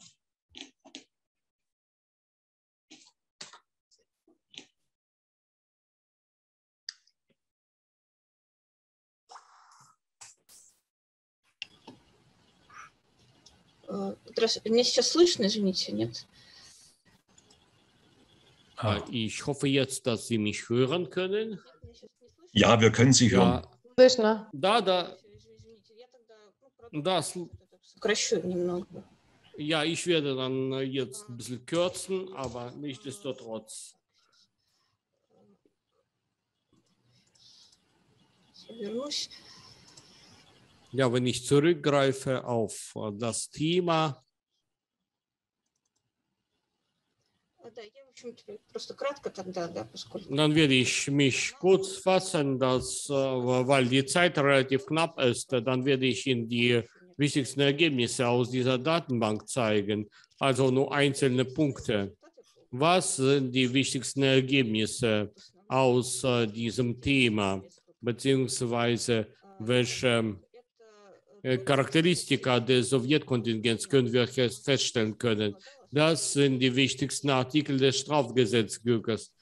Меня сейчас слышно, извините, нет? Ich hoffe jetzt, dass Sie mich hören können. Ja, wir können Sie hören. Слышно. Da. Ja, ich werde dann jetzt ein bisschen kürzen, aber nichtsdestotrotz. Ja, wenn ich zurückgreife auf das Thema, dann werde ich mich kurz fassen, weil die Zeit relativ knapp ist, dann werde ich Ihnen die wichtigsten Ergebnisse aus dieser Datenbank zeigen, also nur einzelne Punkte. Was sind die wichtigsten Ergebnisse aus diesem Thema, beziehungsweise welche Charakteristika des Sowjetkontingents können wir feststellen können. Das sind die wichtigsten Artikel des Strafgesetzbuches.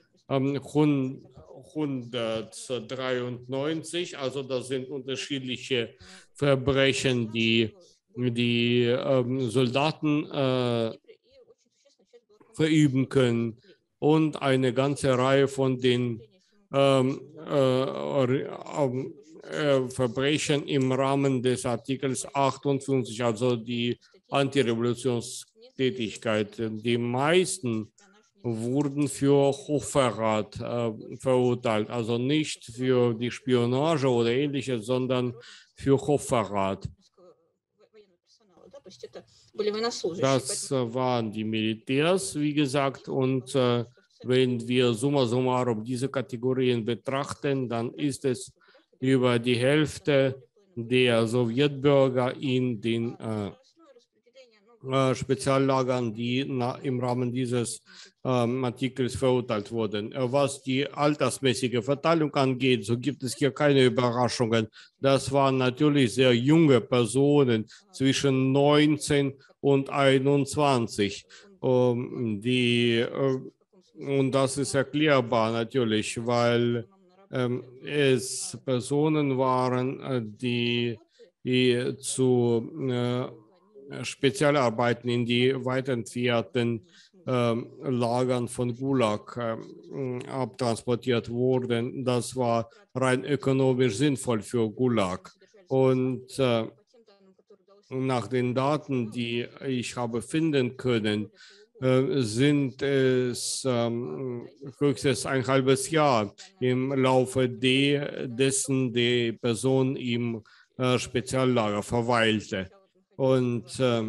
193, also das sind unterschiedliche Verbrechen, die Soldaten verüben können und eine ganze Reihe von den Verbrechen im Rahmen des Artikels 58, also die Antirevolutionstätigkeit. Die meisten wurden für Hochverrat verurteilt, also nicht für die Spionage oder ähnliches, sondern für Hochverrat. Das waren die Militärs, wie gesagt, und wenn wir summa summarum diese Kategorien betrachten, dann ist es über die Hälfte der Sowjetbürger in den Speziallagern, die im Rahmen dieses Artikels verurteilt wurden. Was die altersmäßige Verteilung angeht, so gibt es hier keine Überraschungen. Das waren natürlich sehr junge Personen zwischen 19 und 21. Und das ist erklärbar natürlich, weil es Personen waren, die zu Spezialarbeiten in die weit entfernten Lagern von Gulag abtransportiert wurden. Das war rein ökonomisch sinnvoll für Gulag. Und nach den Daten, die ich habe finden können, sind es höchstens ein halbes Jahr im Laufe dessen die Person im Speziallager verweilte. Und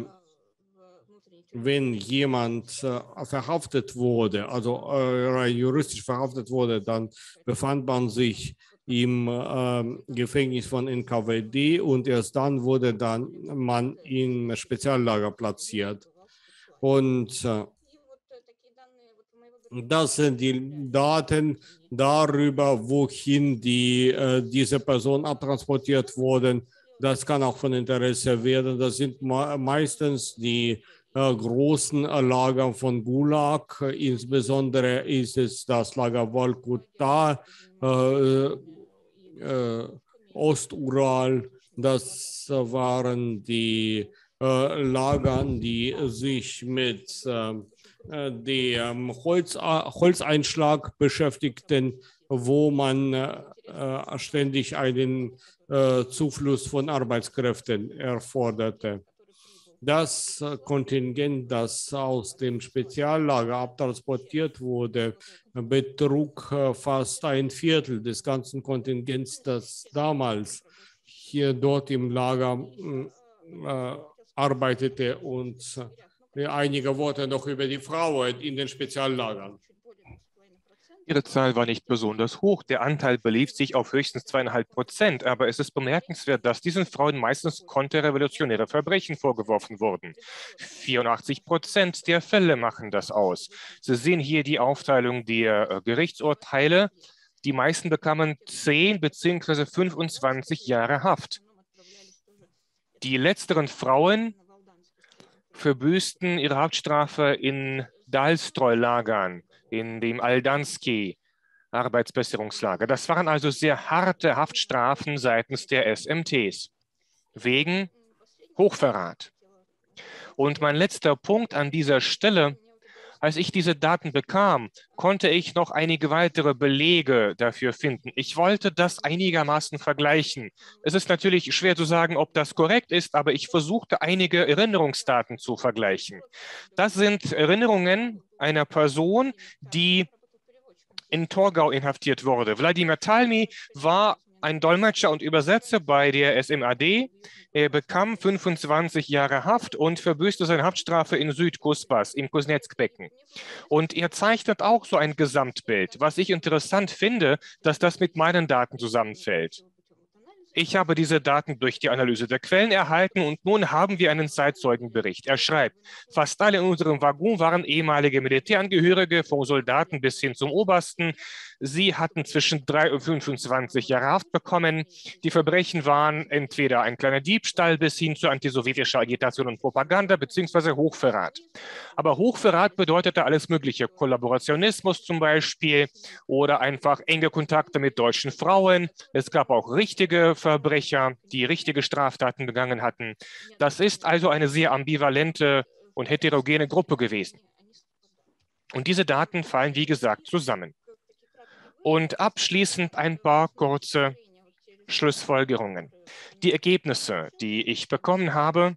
wenn jemand verhaftet wurde, also juristisch verhaftet wurde, dann befand man sich im Gefängnis von NKWD und erst dann wurde man im Speziallager platziert. Und das sind die Daten darüber, wohin diese Personen abtransportiert wurden. Das kann auch von Interesse werden. Das sind meistens die großen Lager von Gulag. Insbesondere ist es das Lager Vorkuta, Ostural. Das waren die Lager, die sich mit dem Holzeinschlag beschäftigten, wo man ständig einen Zufluss von Arbeitskräften erforderte. Das Kontingent, das aus dem Speziallager abtransportiert wurde, betrug fast ein Viertel des ganzen Kontingents, das damals dort im Lager arbeitete. Und einige Worte noch über die Frauen in den Speziallagern. Ihre Zahl war nicht besonders hoch. Der Anteil belief sich auf höchstens 2,5%. Aber es ist bemerkenswert, dass diesen Frauen meistens konterrevolutionäre Verbrechen vorgeworfen wurden. 84% der Fälle machen das aus. Sie sehen hier die Aufteilung der Gerichtsurteile. Die meisten bekamen 10 bzw. 25 Jahre Haft. Die letzteren Frauen verbüßten ihre Haftstrafe in Dalstroj-Lagern, in dem Aldansky Arbeitsbesserungslager. Das waren also sehr harte Haftstrafen seitens der SMTs wegen Hochverrat. Und mein letzter Punkt an dieser Stelle: Als ich diese Daten bekam, konnte ich noch einige weitere Belege dafür finden. Ich wollte das einigermaßen vergleichen. Es ist natürlich schwer zu sagen, ob das korrekt ist, aber ich versuchte, einige Erinnerungsdaten zu vergleichen. Das sind Erinnerungen einer Person, die in Torgau inhaftiert wurde. Wladimir Talmy war ein Dolmetscher und Übersetzer bei der SMAD. Er bekam 25 Jahre Haft und verbüßte seine Haftstrafe in Südkuspas, im Kuznetsk-Becken. Und er zeichnet auch so ein Gesamtbild. Was ich interessant finde, dass das mit meinen Daten zusammenfällt. Ich habe diese Daten durch die Analyse der Quellen erhalten und nun haben wir einen Zeitzeugenbericht. Er schreibt, fast alle in unserem Waggon waren ehemalige Militärangehörige, vom Soldaten bis hin zum Obersten. Sie hatten zwischen 3 und 25 Jahre Haft bekommen. Die Verbrechen waren entweder ein kleiner Diebstahl bis hin zu antisowjetischer Agitation und Propaganda beziehungsweise Hochverrat. Aber Hochverrat bedeutete alles Mögliche, Kollaborationismus zum Beispiel oder einfach enge Kontakte mit deutschen Frauen. Es gab auch richtige Verbrecher, die richtige Straftaten begangen hatten. Das ist also eine sehr ambivalente und heterogene Gruppe gewesen. Und diese Daten fallen, wie gesagt, zusammen. Und abschließend ein paar kurze Schlussfolgerungen. Die Ergebnisse, die ich bekommen habe,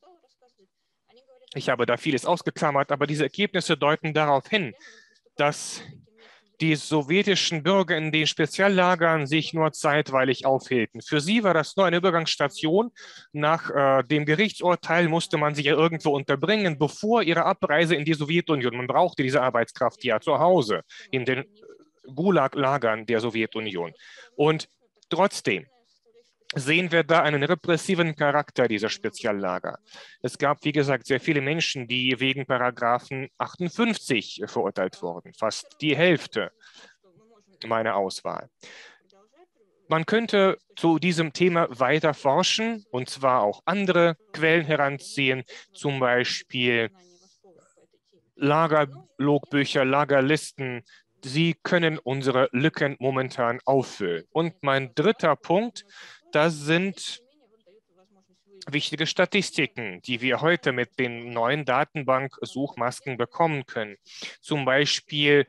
ich habe da vieles ausgeklammert, aber diese Ergebnisse deuten darauf hin, dass die sowjetischen Bürger in den Speziallagern sich nur zeitweilig aufhielten. Für sie war das nur eine Übergangsstation. Nach dem Gerichtsurteil musste man sie ja irgendwo unterbringen, bevor ihre Abreise in die Sowjetunion. Man brauchte diese Arbeitskraft ja zu Hause, in den Gulag-Lagern der Sowjetunion. Und trotzdem sehen wir da einen repressiven Charakter dieser Speziallager. Es gab, wie gesagt, sehr viele Menschen, die wegen Paragraphen 58 verurteilt wurden. Fast die Hälfte meiner Auswahl. Man könnte zu diesem Thema weiter forschen und zwar auch andere Quellen heranziehen, zum Beispiel Lagerlogbücher, Lagerlisten. Sie können unsere Lücken momentan auffüllen. Und mein dritter Punkt, das sind wichtige Statistiken, die wir heute mit den neuen Datenbank-Suchmasken bekommen können. Zum Beispiel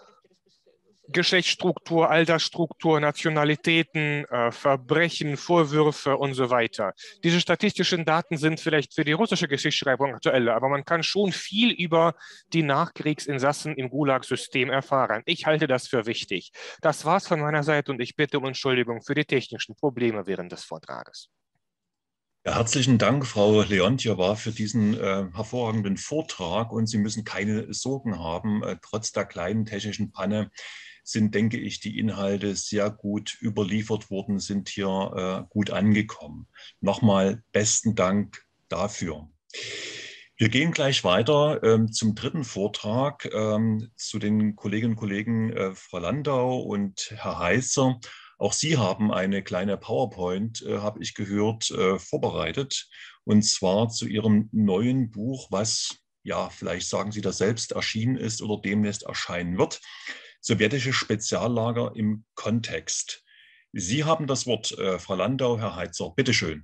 Geschlechtsstruktur, Altersstruktur, Nationalitäten, Verbrechen, Vorwürfe und so weiter. Diese statistischen Daten sind vielleicht für die russische Geschichtsschreibung aktuell, aber man kann schon viel über die Nachkriegsinsassen im Gulag-System erfahren. Ich halte das für wichtig. Das war's von meiner Seite und ich bitte um Entschuldigung für die technischen Probleme während des Vortrages. Ja, herzlichen Dank, Frau Leontjewa, für diesen hervorragenden Vortrag. Und Sie müssen keine Sorgen haben, trotz der kleinen technischen Panne sind, denke ich, die Inhalte sehr gut überliefert worden, sind hier gut angekommen. Nochmal besten Dank dafür. Wir gehen gleich weiter zum dritten Vortrag zu den Kolleginnen und Kollegen Frau Landau und Herr Heißer. Auch Sie haben eine kleine PowerPoint, habe ich gehört, vorbereitet. Und zwar zu Ihrem neuen Buch, was, ja, vielleicht sagen Sie das selbst, erschienen ist oder demnächst erscheinen wird. Sowjetische Speziallager im Kontext. Sie haben das Wort, Frau Landau, Herr Heizer. Bitte schön.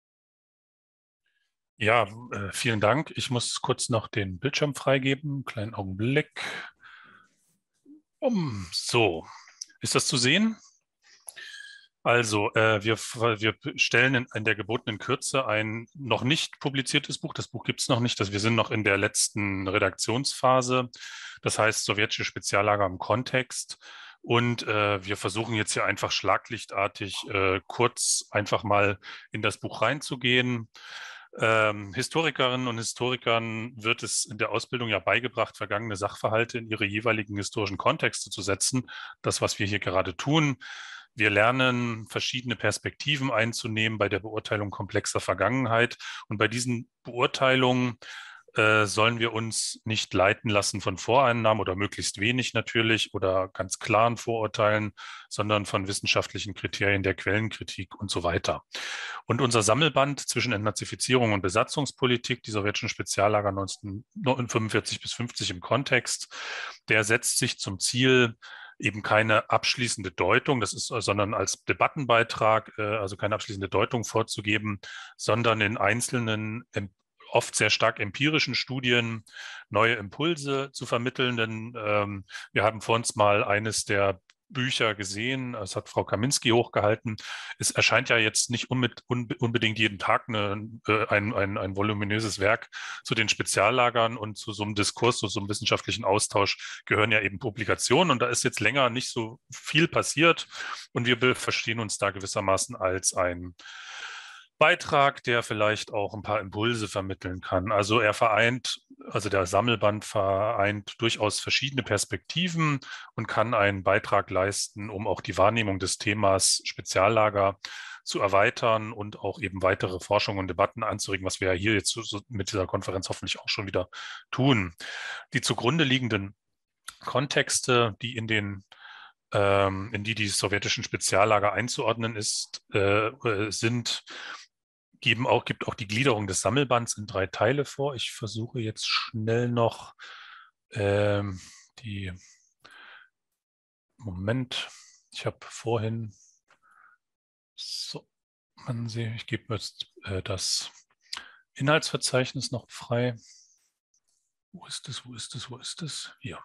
Ja, vielen Dank. Ich muss kurz noch den Bildschirm freigeben. Kleinen Augenblick. So, ist das zu sehen? Also, wir stellen in der gebotenen Kürze ein noch nicht publiziertes Buch. Das Buch gibt es noch nicht. Wir sind noch in der letzten Redaktionsphase. Das heißt, sowjetische Speziallager im Kontext. Und wir versuchen jetzt hier einfach schlaglichtartig kurz einfach mal in das Buch reinzugehen. Historikerinnen und Historikern wird es in der Ausbildung ja beigebracht, vergangene Sachverhalte in ihre jeweiligen historischen Kontexte zu setzen. Das, was wir hier gerade tun. Wir lernen, verschiedene Perspektiven einzunehmen bei der Beurteilung komplexer Vergangenheit. Und bei diesen Beurteilungen sollen wir uns nicht leiten lassen von Voreinnahmen oder möglichst wenig natürlich oder ganz klaren Vorurteilen, sondern von wissenschaftlichen Kriterien der Quellenkritik und so weiter. Und unser Sammelband zwischen Entnazifizierung und Besatzungspolitik, die sowjetischen Speziallager 1945 bis 50 im Kontext, der setzt sich zum Ziel, eben keine abschließende Deutung, sondern als Debattenbeitrag, also keine abschließende Deutung vorzugeben, sondern in einzelnen, oft sehr stark empirischen Studien neue Impulse zu vermitteln. Denn wir haben vor uns mal eines der Bücher gesehen, das hat Frau Kaminski hochgehalten. Es erscheint ja jetzt nicht unbedingt jeden Tag ein voluminöses Werk zu den Speziallagern, und zu so einem Diskurs, zu so einem wissenschaftlichen Austausch gehören ja eben Publikationen, und da ist jetzt länger nicht so viel passiert, und wir verstehen uns da gewissermaßen als ein Beitrag, der vielleicht auch ein paar Impulse vermitteln kann. Also er vereint, also der Sammelband vereint durchaus verschiedene Perspektiven und kann einen Beitrag leisten, um auch die Wahrnehmung des Themas Speziallager zu erweitern und auch eben weitere Forschung und Debatten anzuregen, was wir ja hier jetzt so mit dieser Konferenz hoffentlich auch schon wieder tun. Die zugrunde liegenden Kontexte, die in die sowjetischen Speziallager einzuordnen gibt auch die Gliederung des Sammelbands in 3 Teile vor. Ich versuche jetzt schnell noch Moment, ich habe vorhin, ich gebe jetzt das Inhaltsverzeichnis noch frei. Wo ist es? Hier.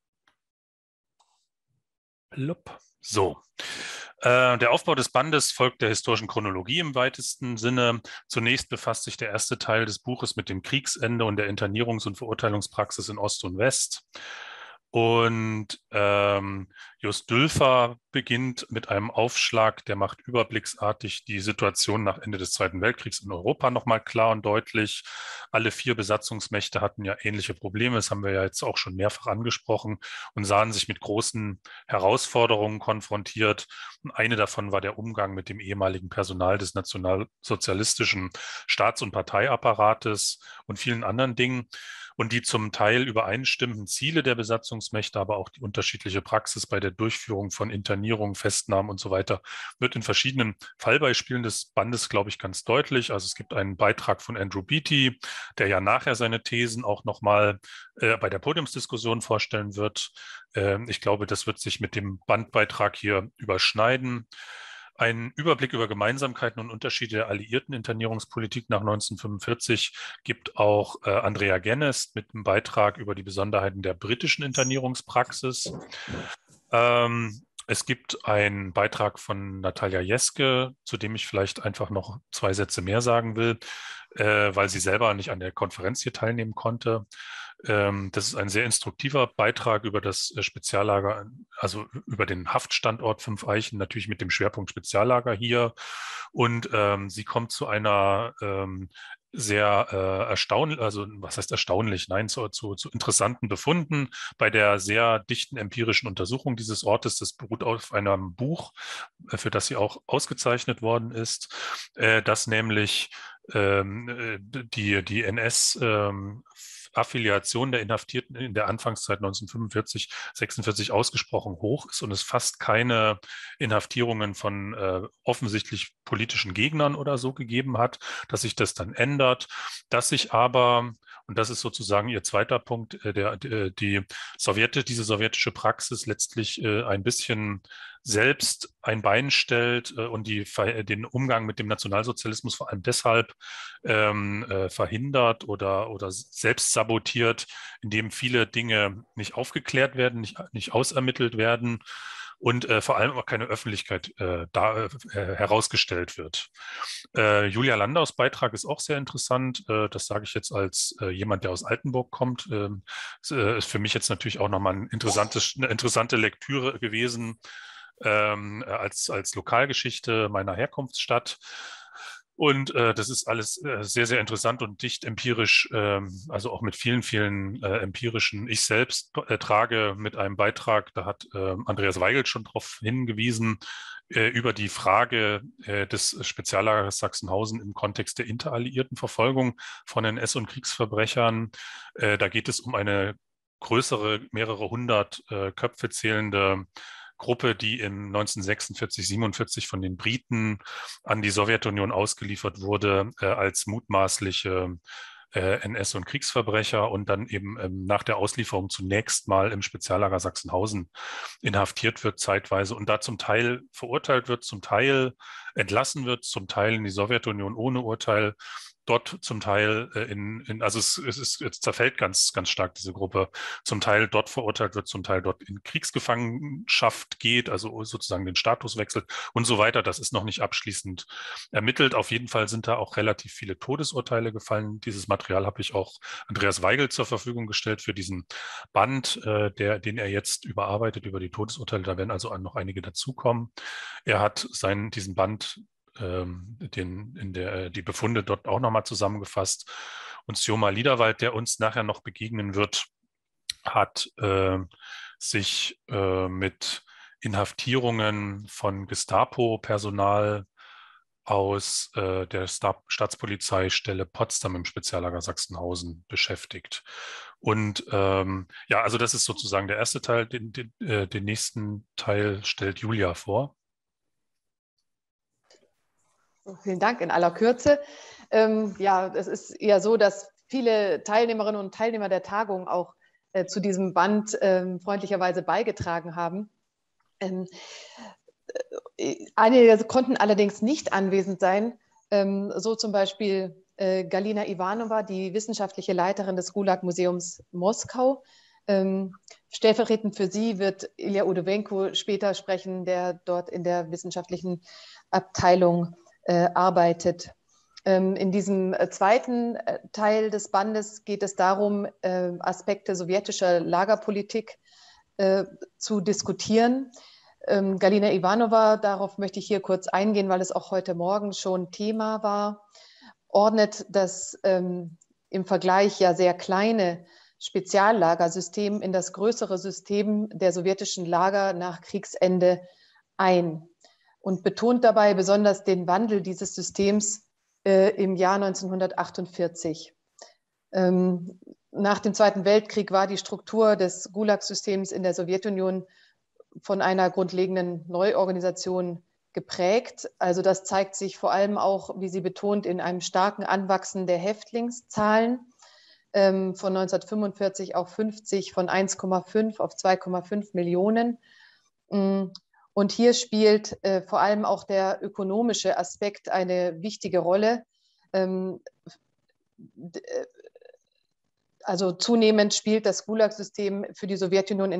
Plopp. So. Der Aufbau des Bandes folgt der historischen Chronologie im weitesten Sinne. Zunächst befasst sich der erste Teil des Buches mit dem Kriegsende und der Internierungs- und Verurteilungspraxis in Ost und West. Und Just Dülfer beginnt mit einem Aufschlag, der macht überblicksartig die Situation nach Ende des Zweiten Weltkriegs in Europa nochmal klar und deutlich. Alle 4 Besatzungsmächte hatten ja ähnliche Probleme, das haben wir ja jetzt auch schon mehrfach angesprochen, und sahen sich mit großen Herausforderungen konfrontiert. Und eine davon war der Umgang mit dem ehemaligen Personal des nationalsozialistischen Staats- und Parteiapparates und vielen anderen Dingen. Und die zum Teil übereinstimmenden Ziele der Besatzungsmächte, aber auch die unterschiedliche Praxis bei der Durchführung von Internierungen, Festnahmen und so weiter, wird in verschiedenen Fallbeispielen des Bandes, glaube ich, ganz deutlich. Also es gibt einen Beitrag von Andrew Beattie, der ja nachher seine Thesen auch nochmal bei der Podiumsdiskussion vorstellen wird. Ich glaube, das wird sich mit dem Bandbeitrag hier überschneiden. Ein Überblick über Gemeinsamkeiten und Unterschiede der alliierten Internierungspolitik nach 1945 gibt auch Andrea Genest mit einem Beitrag über die Besonderheiten der britischen Internierungspraxis. Es gibt einen Beitrag von Natalia Jeske, zu dem ich vielleicht einfach noch 2 Sätze mehr sagen will, weil sie selber nicht an der Konferenz hier teilnehmen konnte. Das ist ein sehr instruktiver Beitrag über das Speziallager, also über den Haftstandort 5 Eichen, natürlich mit dem Schwerpunkt Speziallager hier. Und sie kommt zu einer sehr erstaunlich, also was heißt erstaunlich? Nein, zu interessanten Befunden bei der sehr dichten empirischen Untersuchung dieses Ortes. Das beruht auf einem Buch, für das sie auch ausgezeichnet worden ist, das nämlich die NS Affiliation der Inhaftierten in der Anfangszeit 1945, 46 ausgesprochen hoch ist und es fast keine Inhaftierungen von offensichtlich politischen Gegnern oder so gegeben hat, dass sich das dann ändert, dass sich aber, und das ist sozusagen ihr zweiter Punkt, diese sowjetische Praxis letztlich ein bisschen selbst ein Bein stellt und den Umgang mit dem Nationalsozialismus vor allem deshalb verhindert oder selbst sabotiert, indem viele Dinge nicht aufgeklärt werden, nicht ausermittelt werden und vor allem auch keine Öffentlichkeit herausgestellt wird. Julia Landaus Beitrag ist auch sehr interessant. Das sage ich jetzt als jemand, der aus Altenburg kommt. Ist für mich jetzt natürlich auch nochmal eine interessante Lektüre gewesen als Lokalgeschichte meiner Herkunftsstadt. Und das ist alles sehr, sehr interessant und dicht empirisch, also auch mit vielen, vielen empirischen. Ich selbst trage mit einem Beitrag, da hat Andreas Weigelt schon darauf hingewiesen, über die Frage des Speziallagers Sachsenhausen im Kontext der interalliierten Verfolgung von NS- und Kriegsverbrechern. Da geht es um eine größere, mehrere hundert Köpfe zählende Gruppe, die in 1946, 47 von den Briten an die Sowjetunion ausgeliefert wurde als mutmaßliche NS- und Kriegsverbrecher und dann eben nach der Auslieferung zunächst mal im Speziallager Sachsenhausen inhaftiert wird zeitweise und da zum Teil verurteilt wird, zum Teil entlassen wird, zum Teil in die Sowjetunion ohne Urteil, dort zum Teil also es zerfällt ganz, ganz stark diese Gruppe, zum Teil dort verurteilt wird, zum Teil dort in Kriegsgefangenschaft geht, also sozusagen den Status wechselt und so weiter. Das ist noch nicht abschließend ermittelt. Auf jeden Fall sind da auch relativ viele Todesurteile gefallen. Dieses Material habe ich auch Andreas Weigel zur Verfügung gestellt für diesen Band, den er jetzt überarbeitet über die Todesurteile. Da werden also noch einige dazukommen. Er hat diesen Band die Befunde dort auch nochmal zusammengefasst. Und Sioma Liederwald, der uns nachher noch begegnen wird, hat sich mit Inhaftierungen von Gestapo-Personal aus der Staatspolizeistelle Potsdam im Speziallager Sachsenhausen beschäftigt. Und ja, also das ist sozusagen der erste Teil. Den nächsten Teil stellt Julia vor. Vielen Dank in aller Kürze. Ja, es ist eher so, dass viele Teilnehmerinnen und Teilnehmer der Tagung auch zu diesem Band freundlicherweise beigetragen haben. Einige konnten allerdings nicht anwesend sein, so zum Beispiel Galina Ivanova, die wissenschaftliche Leiterin des Gulag-Museums Moskau. Stellvertretend für sie wird Ilja Udowenko später sprechen, der dort in der wissenschaftlichen Abteilung arbeitet. In diesem zweiten Teil des Bandes geht es darum, Aspekte sowjetischer Lagerpolitik zu diskutieren. Galina Ivanova, darauf möchte ich hier kurz eingehen, weil es auch heute Morgen schon Thema war, ordnet das im Vergleich ja sehr kleine Speziallagersystem in das größere System der sowjetischen Lager nach Kriegsende ein und betont dabei besonders den Wandel dieses Systems im Jahr 1948. Nach dem Zweiten Weltkrieg war die Struktur des Gulag-Systems in der Sowjetunion von einer grundlegenden Neuorganisation geprägt. Also das zeigt sich vor allem auch, wie sie betont, in einem starken Anwachsen der Häftlingszahlen von 1945 auf 50, von 1,5 auf 2,5 Millionen. Und hier spielt vor allem auch der ökonomische Aspekt eine wichtige Rolle. Also zunehmend spielt das Gulag-System für die eine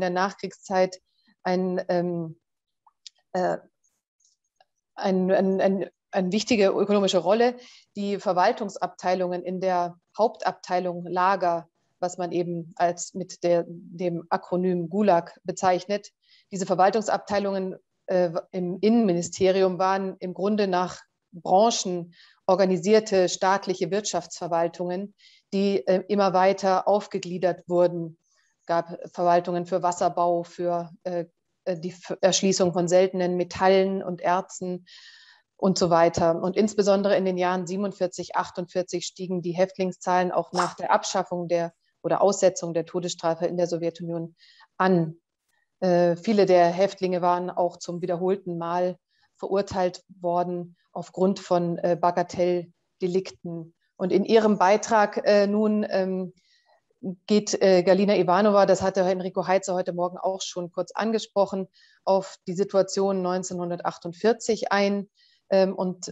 wichtige ökonomische Rolle. Die Verwaltungsabteilungen in der Hauptabteilung Lager, was man eben als mit dem Akronym Gulag bezeichnet, diese Verwaltungsabteilungen im Innenministerium waren im Grunde nach Branchen organisierte staatliche Wirtschaftsverwaltungen, die immer weiter aufgegliedert wurden. Es gab Verwaltungen für Wasserbau, für die Erschließung von seltenen Metallen und Erzen und so weiter. Und insbesondere in den Jahren 47, 48 stiegen die Häftlingszahlen auch nach der Abschaffung oder Aussetzung der Todesstrafe in der Sowjetunion an. Viele der Häftlinge waren auch zum wiederholten Mal verurteilt worden aufgrund von Bagatelldelikten. Und in ihrem Beitrag nun geht Galina Ivanova, das hatte Enrico Heitzer heute Morgen auch schon kurz angesprochen, auf die Situation 1948 ein und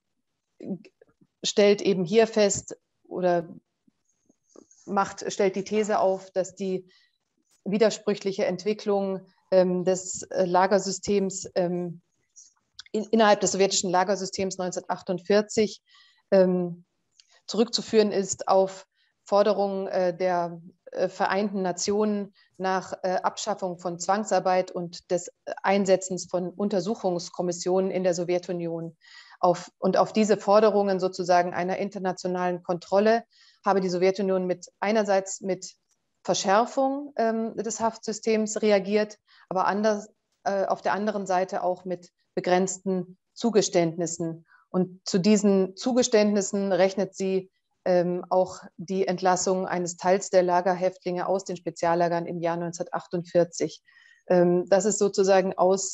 stellt eben hier fest oder stellt die These auf, dass die widersprüchliche Entwicklung des Lagersystems innerhalb des sowjetischen Lagersystems 1948 zurückzuführen ist auf Forderungen der Vereinten Nationen nach Abschaffung von Zwangsarbeit und des Einsetzens von Untersuchungskommissionen in der Sowjetunion. Und auf diese Forderungen sozusagen einer internationalen Kontrolle habe die Sowjetunion einerseits mit Verschärfung des Haftsystems reagiert, aber auf der anderen Seite auch mit begrenzten Zugeständnissen. Und zu diesen Zugeständnissen rechnet sie auch die Entlassung eines Teils der Lagerhäftlinge aus den Speziallagern im Jahr 1948. Das ist sozusagen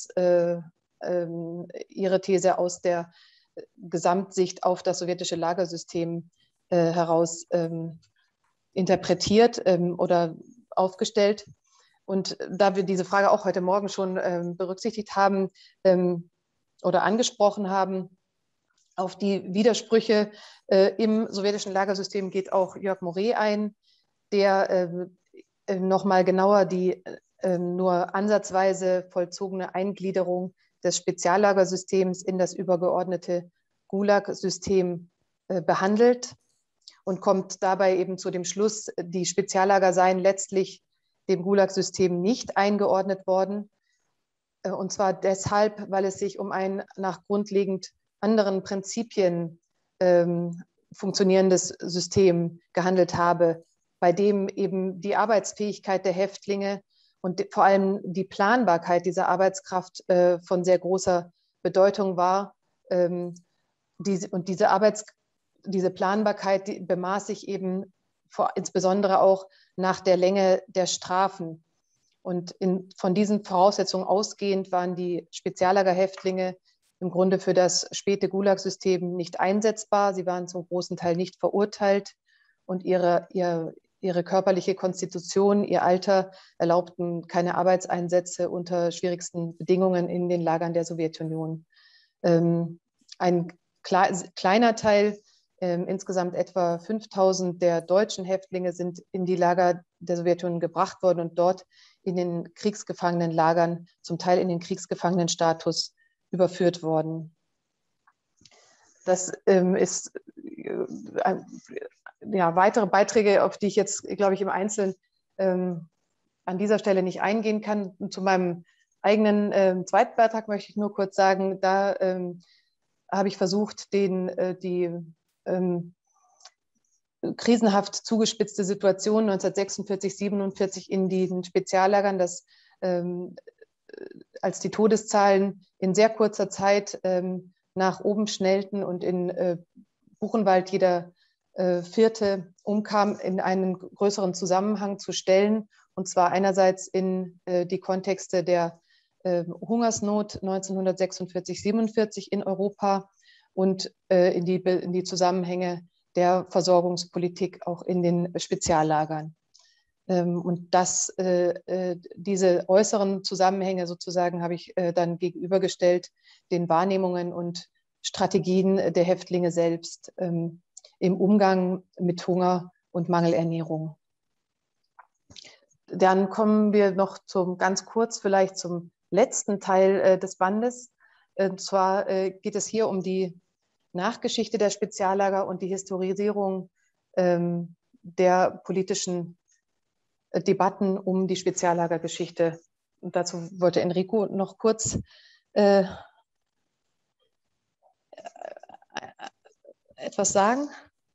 ihre These aus der Gesamtsicht auf das sowjetische Lagersystem heraus interpretiert oder aufgestellt. Und da wir diese Frage auch heute Morgen schon berücksichtigt haben oder angesprochen haben, auf die Widersprüche im sowjetischen Lagersystem geht auch Jörg Moret ein, der nochmal genauer die nur ansatzweise vollzogene Eingliederung des Speziallagersystems in das übergeordnete Gulag-System behandelt und kommt dabei eben zu dem Schluss, die Speziallager seien letztlich dem Gulag-System nicht eingeordnet worden. Und zwar deshalb, weil es sich um ein nach grundlegend anderen Prinzipien funktionierendes System gehandelt habe, bei dem eben die Arbeitsfähigkeit der Häftlinge und vor allem die Planbarkeit dieser Arbeitskraft von sehr großer Bedeutung war. Diese Planbarkeit bemaß sich eben insbesondere auch nach der Länge der Strafen. Und von diesen Voraussetzungen ausgehend waren die Speziallagerhäftlinge im Grunde für das späte Gulag-System nicht einsetzbar. Sie waren zum großen Teil nicht verurteilt und ihre körperliche Konstitution, ihr Alter erlaubten keine Arbeitseinsätze unter schwierigsten Bedingungen in den Lagern der Sowjetunion. Ein kleiner Teil, insgesamt etwa 5.000 der deutschen Häftlinge sind in die Lager der Sowjetunion gebracht worden und dort in den Kriegsgefangenenlagern, zum Teil in den Kriegsgefangenenstatus überführt worden. Das ist weitere Beiträge, auf die ich jetzt, glaube ich, im Einzelnen an dieser Stelle nicht eingehen kann. Und zu meinem eigenen zweiten Beitrag möchte ich nur kurz sagen, da habe ich versucht, die krisenhaft zugespitzte Situation 1946, 1947 in diesen Speziallagern, als die Todeszahlen in sehr kurzer Zeit nach oben schnellten und in Buchenwald jeder Vierte umkam, in einen größeren Zusammenhang zu stellen. Und zwar einerseits in die Kontexte der Hungersnot 1946, 1947 in Europa und in die Zusammenhänge der Versorgungspolitik auch in den Speziallagern. Und diese äußeren Zusammenhänge sozusagen habe ich dann gegenübergestellt den Wahrnehmungen und Strategien der Häftlinge selbst im Umgang mit Hunger und Mangelernährung. Dann kommen wir noch ganz kurz vielleicht zum letzten Teil des Bandes. Und zwar geht es hier um die Nachgeschichte der Speziallager und die Historisierung der politischen Debatten um die Speziallagergeschichte. Und dazu wollte Enrico noch kurz etwas sagen.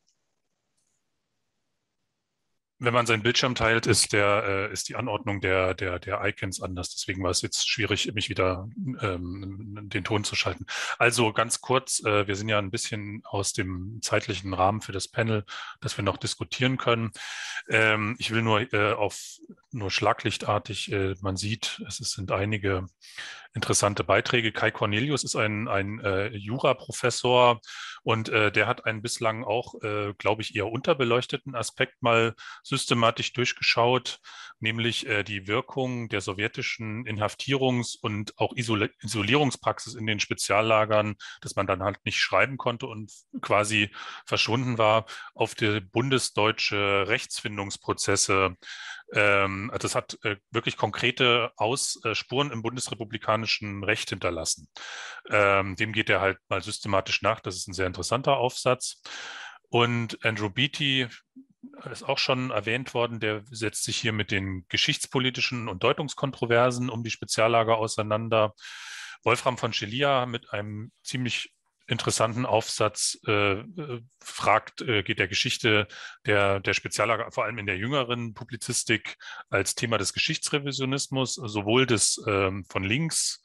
Wenn man seinen Bildschirm teilt, ist die Anordnung der Icons anders. Deswegen war es jetzt schwierig, mich wieder den Ton zu schalten. Also ganz kurz, wir sind ja ein bisschen aus dem zeitlichen Rahmen für das Panel, das wir noch diskutieren können. Ich will nur schlaglichtartig, man sieht, sind einige interessante Beiträge. Kai Cornelius ist ein Juraprofessor und der hat einen bislang auch, glaube ich, eher unterbeleuchteten Aspekt mal systematisch durchgeschaut, nämlich die Wirkung der sowjetischen Inhaftierungs- und auch Isolierungspraxis in den Speziallagern, dass man dann halt nicht schreiben konnte und quasi verschwunden war, auf die bundesdeutsche Rechtsfindungsprozesse. Das hat wirklich konkrete Spuren im bundesrepublikanischen Recht hinterlassen. Dem geht er halt mal systematisch nach. Das ist ein sehr interessanter Aufsatz. Und Andrew Beatty ist auch schon erwähnt worden, der setzt sich hier mit den geschichtspolitischen und Deutungskontroversen um die Speziallager auseinander. Wolfram von Schelia mit einem ziemlich interessanten Aufsatz geht der Geschichte der Speziallager, vor allem in der jüngeren Publizistik, als Thema des Geschichtsrevisionismus, sowohl des von links,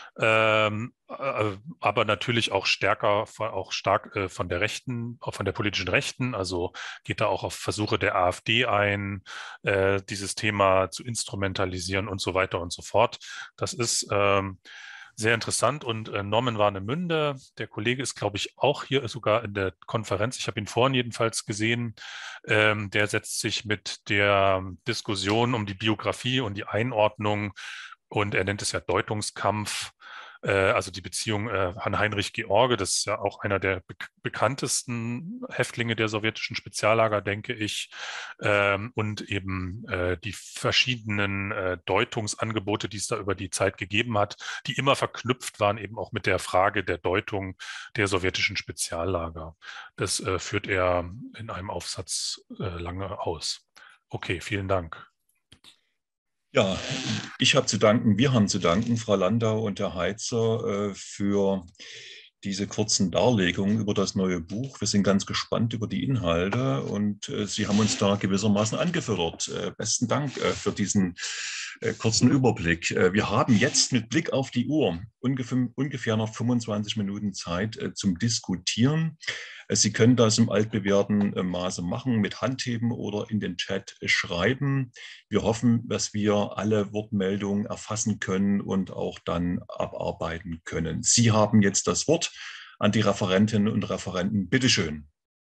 aber natürlich auch stark von der Rechten, auch von der politischen Rechten, also geht da auch auf Versuche der AfD ein, dieses Thema zu instrumentalisieren und so weiter und so fort. Das ist sehr interessant. Und Norman Warnemünde, der Kollege ist, glaube ich, auch hier sogar in der Konferenz. Ich habe ihn vorhin jedenfalls gesehen. Der setzt sich mit der Diskussion um die Biografie und die Einordnung, und er nennt es ja Deutungskampf, also die Beziehung an Heinrich George, das ist ja auch einer der bekanntesten Häftlinge der sowjetischen Speziallager, denke ich, und eben die verschiedenen Deutungsangebote, die es da über die Zeit gegeben hat, die immer verknüpft waren eben auch mit der Frage der Deutung der sowjetischen Speziallager. Das führt er in einem Aufsatz lange aus. Okay, vielen Dank. Ja, wir haben zu danken, Frau Landau und Herr Heitzer, für diese kurzen Darlegungen über das neue Buch. Wir sind ganz gespannt über die Inhalte und Sie haben uns da gewissermaßen angefüttert. Besten Dank für diesen kurzen Überblick. Wir haben jetzt mit Blick auf die Uhr ungefähr noch 25 Minuten Zeit zum Diskutieren. Sie können das im altbewährten Maße machen, mit Handheben oder in den Chat schreiben. Wir hoffen, dass wir alle Wortmeldungen erfassen können und auch dann abarbeiten können. Sie haben jetzt das Wort an die Referentinnen und Referenten. Bitte schön.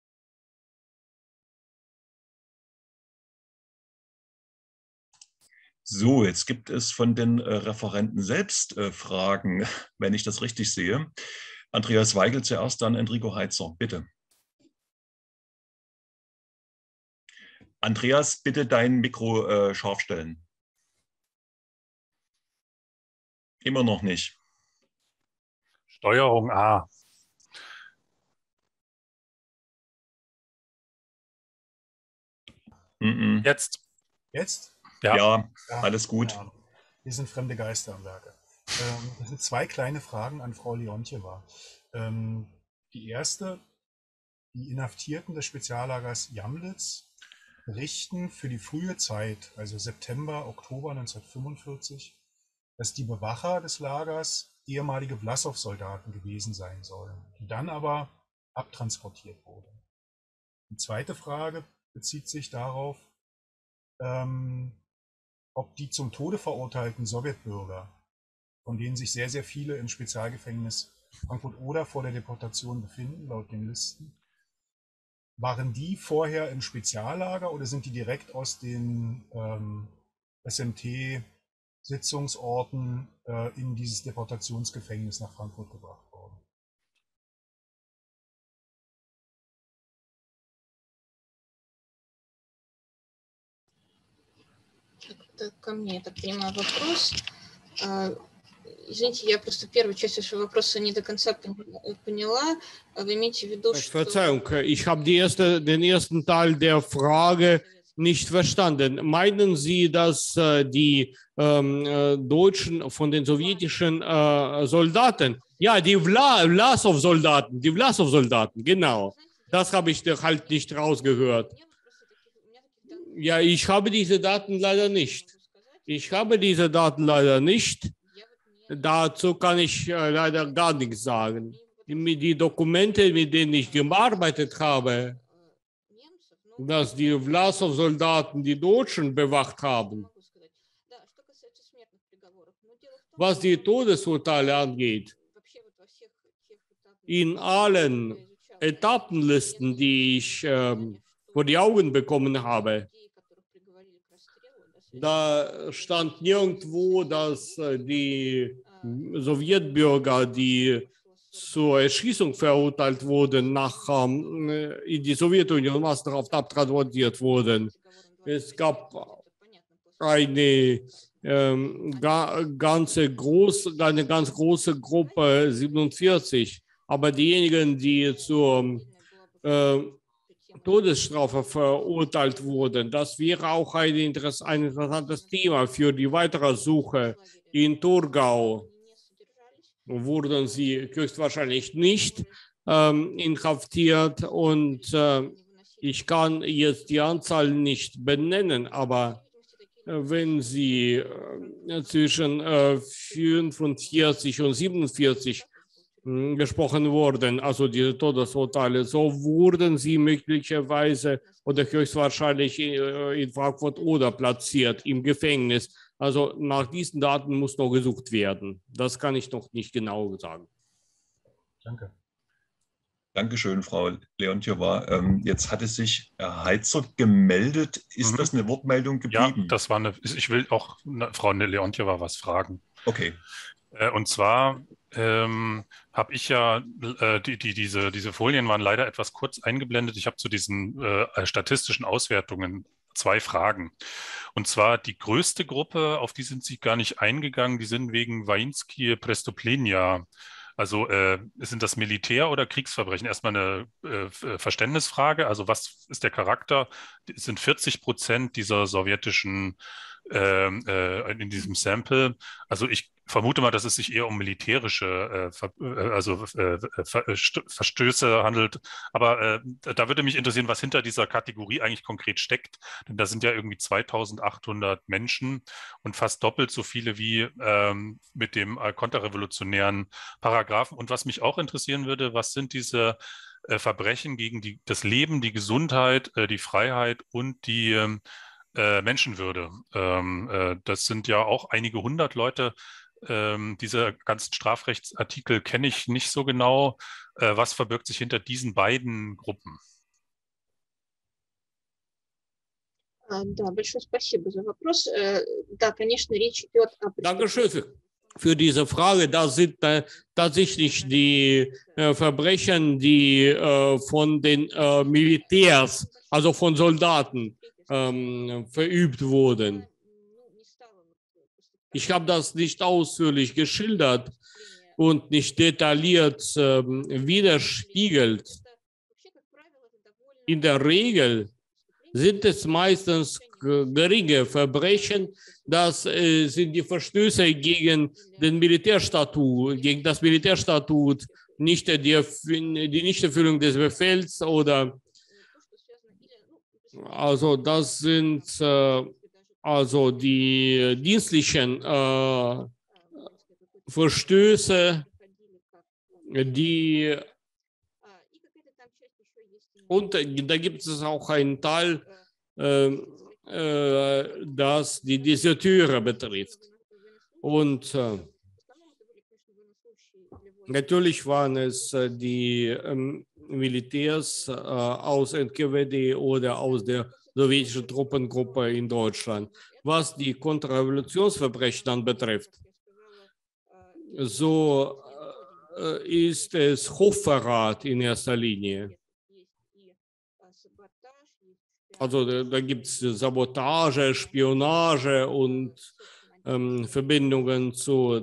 So, jetzt gibt es von den Referenten selbst Fragen, wenn ich das richtig sehe. Andreas Weigel zuerst, dann Enrico Heitzer, bitte. Andreas, bitte dein Mikro scharf stellen. Immer noch nicht. Steuerung A. Jetzt. Jetzt? Ja, alles gut. Ja, wir sind fremde Geister am Werke. Das sind zwei kleine Fragen an Frau Leontjewa. Die erste: Die Inhaftierten des Speziallagers Jamlitz berichten für die frühe Zeit, also September, Oktober 1945, dass die Bewacher des Lagers ehemalige Wlassow-Soldaten gewesen sein sollen, die dann aber abtransportiert wurden. Die zweite Frage bezieht sich darauf, ob die zum Tode verurteilten Sowjetbürger, von denen sich sehr, sehr viele im Spezialgefängnis Frankfurt-Oder vor der Deportation befinden, laut den Listen, waren die vorher im Speziallager oder sind die direkt aus den SMT-Sitzungsorten in dieses Deportationsgefängnis nach Frankfurt gebracht worden? Это ко мне, я так понимаю, вопрос. Извините, я просто первую часть вашего вопроса не до конца поняла. Вы имеете в виду, что... Verzeihung, ich habe den ersten Teil der Frage nicht verstanden. Meinen Sie, dass die Deutschen von den sowjetischen Soldaten, ja, die Wlassow-Soldaten, genau, das habe ich halt nicht rausgehört. Ja, ich habe diese Daten leider nicht. Dazu kann ich leider gar nichts sagen. Die Dokumente, mit denen ich gearbeitet habe, dass die Wlassow-Soldaten die Deutschen bewacht haben. Was die Todesurteile angeht, in allen Etappenlisten, die ich vor die Augen bekommen habe, da stand nirgendwo, dass die Sowjetbürger, die zur Erschießung verurteilt wurden, in die Sowjetunion massenhaft abtransportiert wurden. Es gab eine ganz große Gruppe, 47, aber diejenigen, die zur Todesstrafe verurteilt wurden. Das wäre auch ein interessantes Thema für die weitere Suche. In Thurgau wurden sie höchstwahrscheinlich nicht inhaftiert und ich kann jetzt die Anzahl nicht benennen, aber wenn sie zwischen 45 und 47 gesprochen wurden, also diese Todesurteile, so wurden sie möglicherweise oder höchstwahrscheinlich in Frankfurt oder platziert im Gefängnis. Also nach diesen Daten muss noch gesucht werden. Das kann ich noch nicht genau sagen. Danke. Dankeschön, Frau Leontjewa. Jetzt hatte sich Herr Heitzer gemeldet. Ist das eine Wortmeldung geblieben? Ja, das war ich will auch Frau Leontjewa was fragen. Okay. Und zwar habe ich ja, diese Folien waren leider etwas kurz eingeblendet. Ich habe zu diesen statistischen Auswertungen zwei Fragen. Und zwar die größte Gruppe, auf die sind Sie gar nicht eingegangen, die sind wegen Voinskiye Prestoplenia. Also sind das Militär- oder Kriegsverbrechen? Erstmal eine Verständnisfrage. Also was ist der Charakter? Es sind 40% dieser sowjetischen in diesem Sample. Also ich vermute mal, dass es sich eher um militärische Verstöße handelt. Aber da würde mich interessieren, was hinter dieser Kategorie eigentlich konkret steckt. Denn da sind ja irgendwie 2800 Menschen und fast doppelt so viele wie mit dem konterrevolutionären Paragraphen. Und was mich auch interessieren würde, was sind diese Verbrechen gegen das Leben, die Gesundheit, die Freiheit und die Menschenwürde. Das sind ja auch einige hundert Leute. Diese ganzen Strafrechtsartikel kenne ich nicht so genau. Was verbirgt sich hinter diesen beiden Gruppen? Да, большое спасибо за вопрос. Да, конечно, речь идет о... Dankeschön für diese Frage. Das sind tatsächlich die Verbrechen, die von den Militärs, also von Soldaten, verübt wurden. Ich habe das nicht ausführlich geschildert und nicht detailliert widerspiegelt. In der Regel sind es meistens geringe Verbrechen. Das sind die Verstöße gegen den Militärstatut, gegen das Militärstatut, nicht die Nichterfüllung des Befehls oder also das sind also die dienstlichen Verstöße, die und da gibt es auch einen Teil, das die Deserteure betrifft. Und natürlich waren es die Militärs aus NKWD oder aus der sowjetischen Truppengruppe in Deutschland. Was die Konterrevolutionsverbrechen dann betrifft, so ist es Hochverrat in erster Linie. Also da gibt es Sabotage, Spionage und Verbindungen zu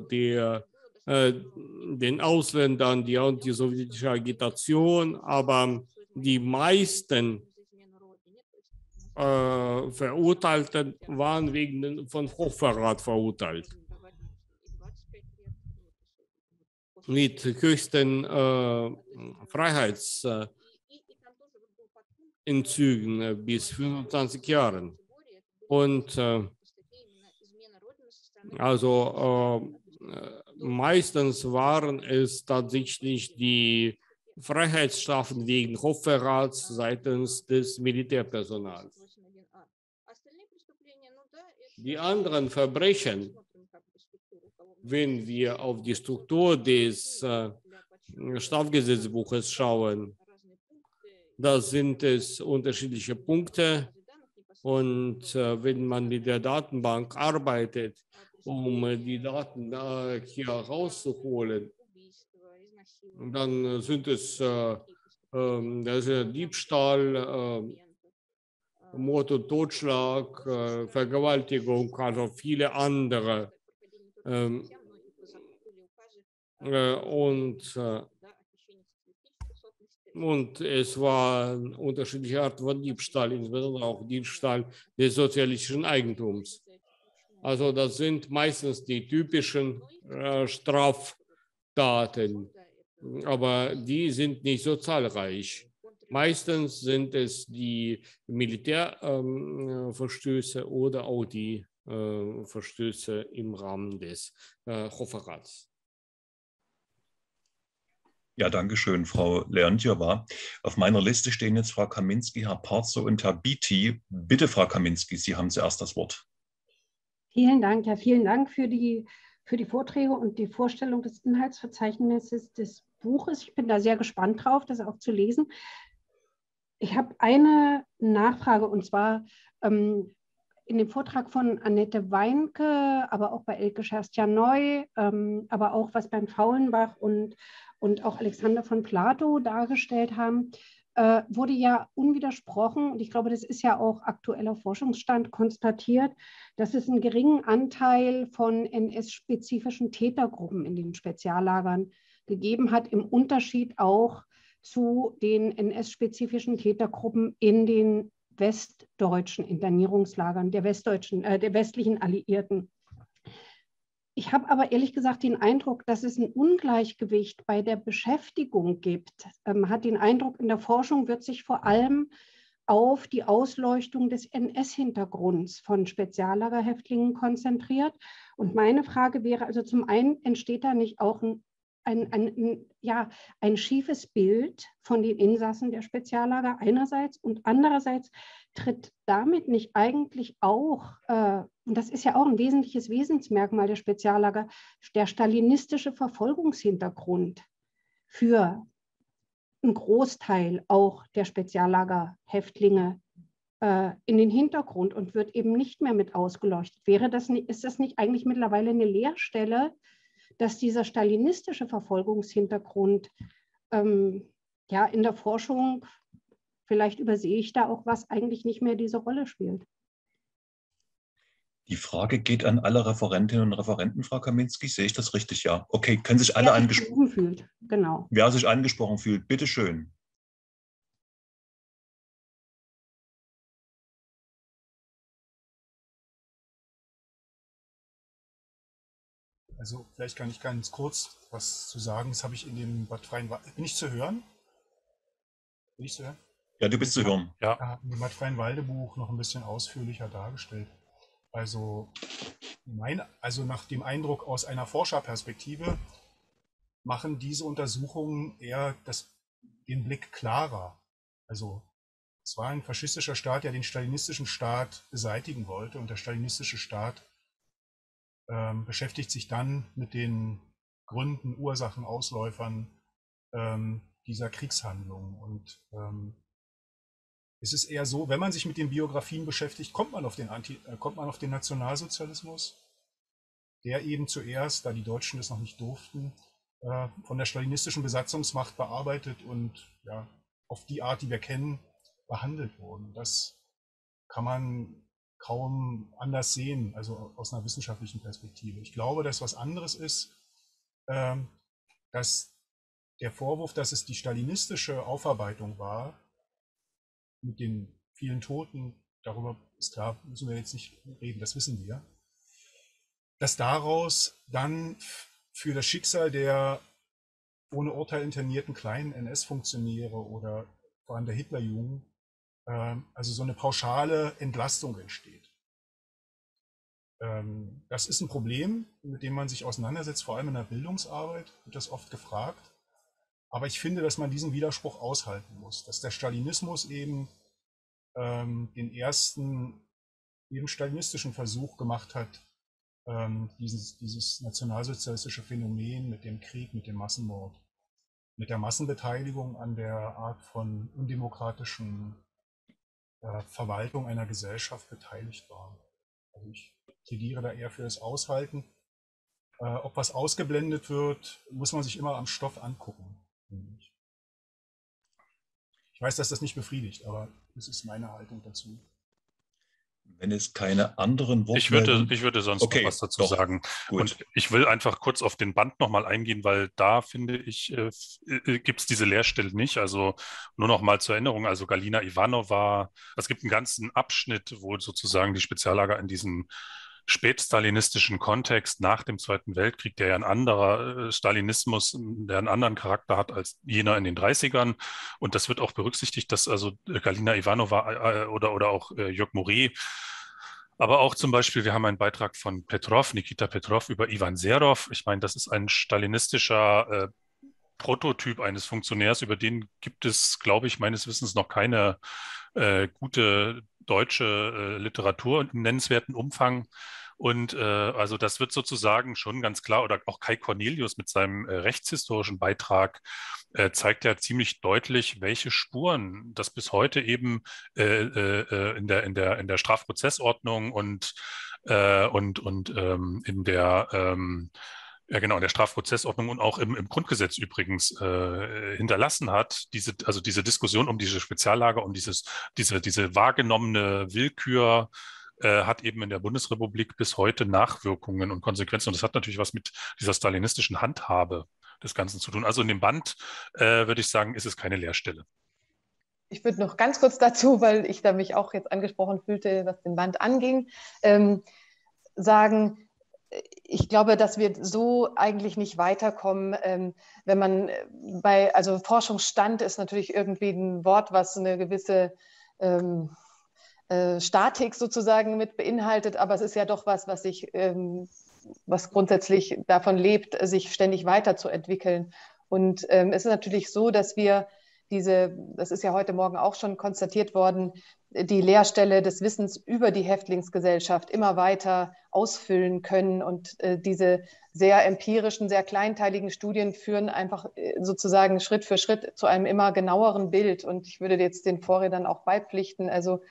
den Ausländern, die antisowjetische Agitation, aber die meisten Verurteilten waren von Hochverrat verurteilt. Mit höchsten Freiheitsentzügen bis 25 Jahren. Und meistens waren es tatsächlich die Freiheitsstrafen wegen Hochverrats seitens des Militärpersonals. Die anderen Verbrechen, wenn wir auf die Struktur des Strafgesetzbuches schauen, da sind es unterschiedliche Punkte und wenn man mit der Datenbank arbeitet, um die Daten hier rauszuholen, dann sind es Diebstahl, Mord und Totschlag, Vergewaltigung, also viele andere. Und es waren unterschiedliche Arten von Diebstahl, insbesondere auch Diebstahl des sozialistischen Eigentums. Also das sind meistens die typischen Straftaten, aber die sind nicht so zahlreich. Meistens sind es die Militärverstöße oder auch die Verstöße im Rahmen des Hochverrats. Ja, danke schön, Frau Leontjewa. Auf meiner Liste stehen jetzt Frau Kaminski, Herr Parzer und Herr Beatty. Bitte, Frau Kaminski, Sie haben zuerst das Wort. Vielen Dank. Ja, vielen Dank für die Vorträge und die Vorstellung des Inhaltsverzeichnisses des Buches. Ich bin da sehr gespannt drauf, das auch zu lesen. Ich habe eine Nachfrage, und zwar in dem Vortrag von Annette Weinke, aber auch bei Elke Scherstjaneu, aber auch was Bernd Faulenbach und auch Alexander von Plato dargestellt haben, wurde ja unwidersprochen, und ich glaube, das ist ja auch aktueller Forschungsstand, konstatiert, dass es einen geringen Anteil von NS-spezifischen Tätergruppen in den Speziallagern gegeben hat, im Unterschied auch zu den NS-spezifischen Tätergruppen in den westdeutschen Internierungslagern, der westlichen Alliierten. Ich habe aber ehrlich gesagt den Eindruck, dass es ein Ungleichgewicht bei der Beschäftigung gibt. Man hat den Eindruck, in der Forschung wird sich vor allem auf die Ausleuchtung des NS-Hintergrunds von Speziallagerhäftlingen konzentriert. Und meine Frage wäre also, zum einen entsteht da nicht auch ein schiefes Bild von den Insassen der Speziallager einerseits und andererseits tritt damit nicht eigentlich auch, und das ist ja auch ein wesentliches Wesensmerkmal der Speziallager, der stalinistische Verfolgungshintergrund für einen Großteil auch der Speziallagerhäftlinge in den Hintergrund und wird eben nicht mehr mit ausgeleuchtet. Ist das nicht eigentlich mittlerweile eine Leerstelle, dass dieser stalinistische Verfolgungshintergrund in der Forschung, vielleicht übersehe ich da auch was, eigentlich nicht mehr diese Rolle spielt? Die Frage geht an alle Referentinnen und Referenten, Frau Kaminski. Sehe ich das richtig? Ja. Okay, können sich alle angesprochen fühlt. Genau. Wer sich angesprochen fühlt, bitteschön. Also vielleicht kann ich ganz kurz was zu sagen. Das habe ich in dem Bad Freienwalde. Bin ich zu hören? Bin ich zu hören? Ja, du bist zu hören. Ja. In dem Bad Freienwalde Buch noch ein bisschen ausführlicher dargestellt. Also nach dem Eindruck aus einer Forscherperspektive machen diese Untersuchungen eher den Blick klarer. Also es war ein faschistischer Staat, der den stalinistischen Staat beseitigen wollte, und der stalinistische Staat beschäftigt sich dann mit den Gründen, Ursachen, Ausläufern dieser Kriegshandlungen. Und es ist eher so, wenn man sich mit den Biografien beschäftigt, kommt man auf den Nationalsozialismus, der eben zuerst, da die Deutschen das noch nicht durften, von der stalinistischen Besatzungsmacht bearbeitet und auf die Art, die wir kennen, behandelt wurden. Das kann man kaum anders sehen, also aus einer wissenschaftlichen Perspektive. Ich glaube, dass was anderes ist, dass der Vorwurf, dass es die stalinistische Aufarbeitung war, mit den vielen Toten, darüber ist klar, müssen wir jetzt nicht reden, das wissen wir, dass daraus dann für das Schicksal der ohne Urteil internierten kleinen NS-Funktionäre oder vor allem der Hitlerjugend also so eine pauschale Entlastung entsteht. Das ist ein Problem, mit dem man sich auseinandersetzt, vor allem in der Bildungsarbeit, wird das oft gefragt. Aber ich finde, dass man diesen Widerspruch aushalten muss, dass der Stalinismus eben den ersten eben stalinistischen Versuch gemacht hat, dieses nationalsozialistische Phänomen mit dem Krieg, mit dem Massenmord, mit der Massenbeteiligung an der Art von undemokratischen Verwaltung einer Gesellschaft beteiligt war. Also ich plädiere da eher für das Aushalten. Ob was ausgeblendet wird, muss man sich immer am Stoff angucken. Ich weiß, dass das nicht befriedigt, aber das ist meine Haltung dazu. Wenn es keine anderen Wortmeldungen... Ich würde sonst noch was dazu sagen. Gut. Und ich will einfach kurz auf den Band nochmal eingehen, weil da, finde ich, gibt es diese Leerstelle nicht. Also nur noch mal zur Erinnerung, also Galina Ivanova, es gibt einen ganzen Abschnitt, wo sozusagen die Speziallager in diesem spätstalinistischen Kontext nach dem Zweiten Weltkrieg, der ja ein anderer Stalinismus, der einen anderen Charakter hat als jener in den 30ern. Und das wird auch berücksichtigt, dass also Galina Ivanova oder auch Jörg Moret, aber auch zum Beispiel, wir haben einen Beitrag von Nikita Petrov über Ivan Serov. Ich meine, das ist ein stalinistischer Prototyp eines Funktionärs, über den gibt es, glaube ich, meines Wissens noch keine gute deutsche Literatur im nennenswerten Umfang. Und also das wird sozusagen schon ganz klar, oder auch Kai Cornelius mit seinem rechtshistorischen Beitrag zeigt ja ziemlich deutlich, welche Spuren das bis heute eben in der Strafprozessordnung und in der in der Strafprozessordnung und auch im Grundgesetz übrigens hinterlassen hat, diese Diskussion um diese Speziallager, um diese wahrgenommene Willkür, hat eben in der Bundesrepublik bis heute Nachwirkungen und Konsequenzen. Und das hat natürlich was mit dieser stalinistischen Handhabe des Ganzen zu tun. Also in dem Band, würde ich sagen, ist es keine Leerstelle. Ich würde noch ganz kurz dazu, weil ich da mich auch jetzt angesprochen fühlte, was den Band anging, sagen, ich glaube, dass wir so eigentlich nicht weiterkommen, wenn man also Forschungsstand ist natürlich irgendwie ein Wort, was eine gewisse Statik sozusagen mit beinhaltet, aber es ist ja doch was was grundsätzlich davon lebt, sich ständig weiterzuentwickeln. Und es ist natürlich so, dass wir das ist ja heute Morgen auch schon konstatiert worden, die Leerstelle des Wissens über die Häftlingsgesellschaft immer weiter ausfüllen können. Und diese sehr empirischen, sehr kleinteiligen Studien führen einfach sozusagen Schritt für Schritt zu einem immer genaueren Bild. Und ich würde jetzt den Vorrednern auch beipflichten. Also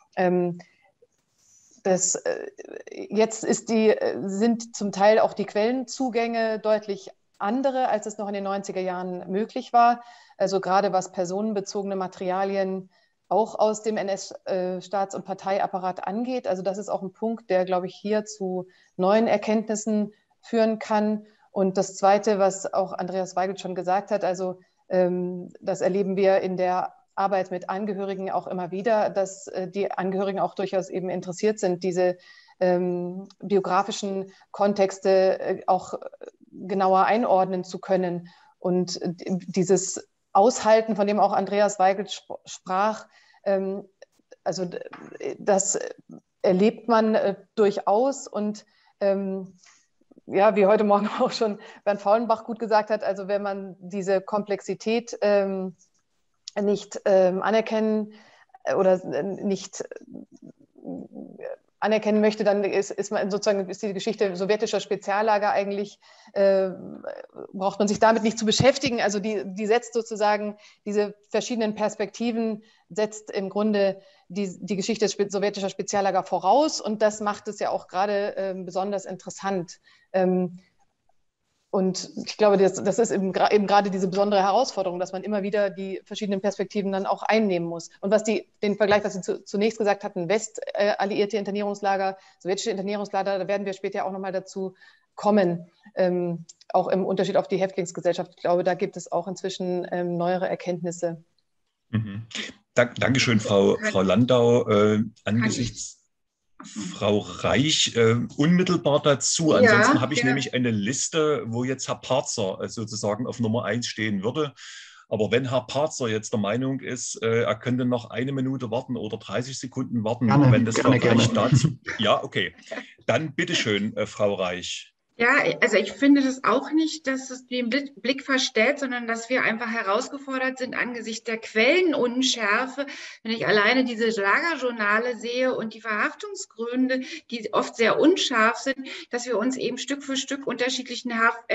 jetzt sind zum Teil auch die Quellenzugänge deutlich andere, als es noch in den 90er Jahren möglich war. Also gerade was personenbezogene Materialien auch aus dem NS-Staats- und Parteiapparat angeht. Also das ist auch ein Punkt, der, glaube ich, hier zu neuen Erkenntnissen führen kann. Und das Zweite, was auch Andreas Weigelt schon gesagt hat, also das erleben wir in der Arbeit mit Angehörigen auch immer wieder, dass die Angehörigen auch durchaus eben interessiert sind, diese biografischen Kontexte auch genauer einordnen zu können. Und dieses Aushalten, von dem auch Andreas Weigelt sprach, also das erlebt man durchaus. Und ja, wie heute Morgen auch schon Bernd Faulenbach gut gesagt hat, also wenn man diese Komplexität nicht anerkennen oder nicht anerkennen möchte, dann ist man sozusagen, ist die Geschichte sowjetischer Speziallager eigentlich, braucht man sich damit nicht zu beschäftigen. Also die setzt sozusagen diese verschiedenen Perspektiven, setzt im Grunde die Geschichte sowjetischer Speziallager voraus, und das macht es ja auch gerade besonders interessant. Und ich glaube, das ist eben gerade diese besondere Herausforderung, dass man immer wieder die verschiedenen Perspektiven dann auch einnehmen muss. Und was den Vergleich, was Sie zunächst gesagt hatten, westalliierte Internierungslager, sowjetische Internierungslager, da werden wir später auch nochmal dazu kommen, auch im Unterschied auf die Häftlingsgesellschaft. Ich glaube, da gibt es auch inzwischen neuere Erkenntnisse. Mhm. Dankeschön, Frau Landau. Angesichts Frau Reich unmittelbar dazu. Ansonsten habe ich nämlich eine Liste, wo jetzt Herr Parzer sozusagen auf Nummer 1 stehen würde. Aber wenn Herr Parzer jetzt der Meinung ist, er könnte noch 1 Minute warten oder 30 Sekunden warten, wenn das gerne. Dazu. Ja, okay. Dann bitteschön, Frau Reich. Ja, also ich finde das auch nicht, dass es den Blick verstellt, sondern dass wir einfach herausgefordert sind angesichts der Quellenunschärfe. Wenn ich alleine diese Lagerjournale sehe und die Verhaftungsgründe, die oft sehr unscharf sind, dass wir uns eben Stück für Stück unterschiedlichen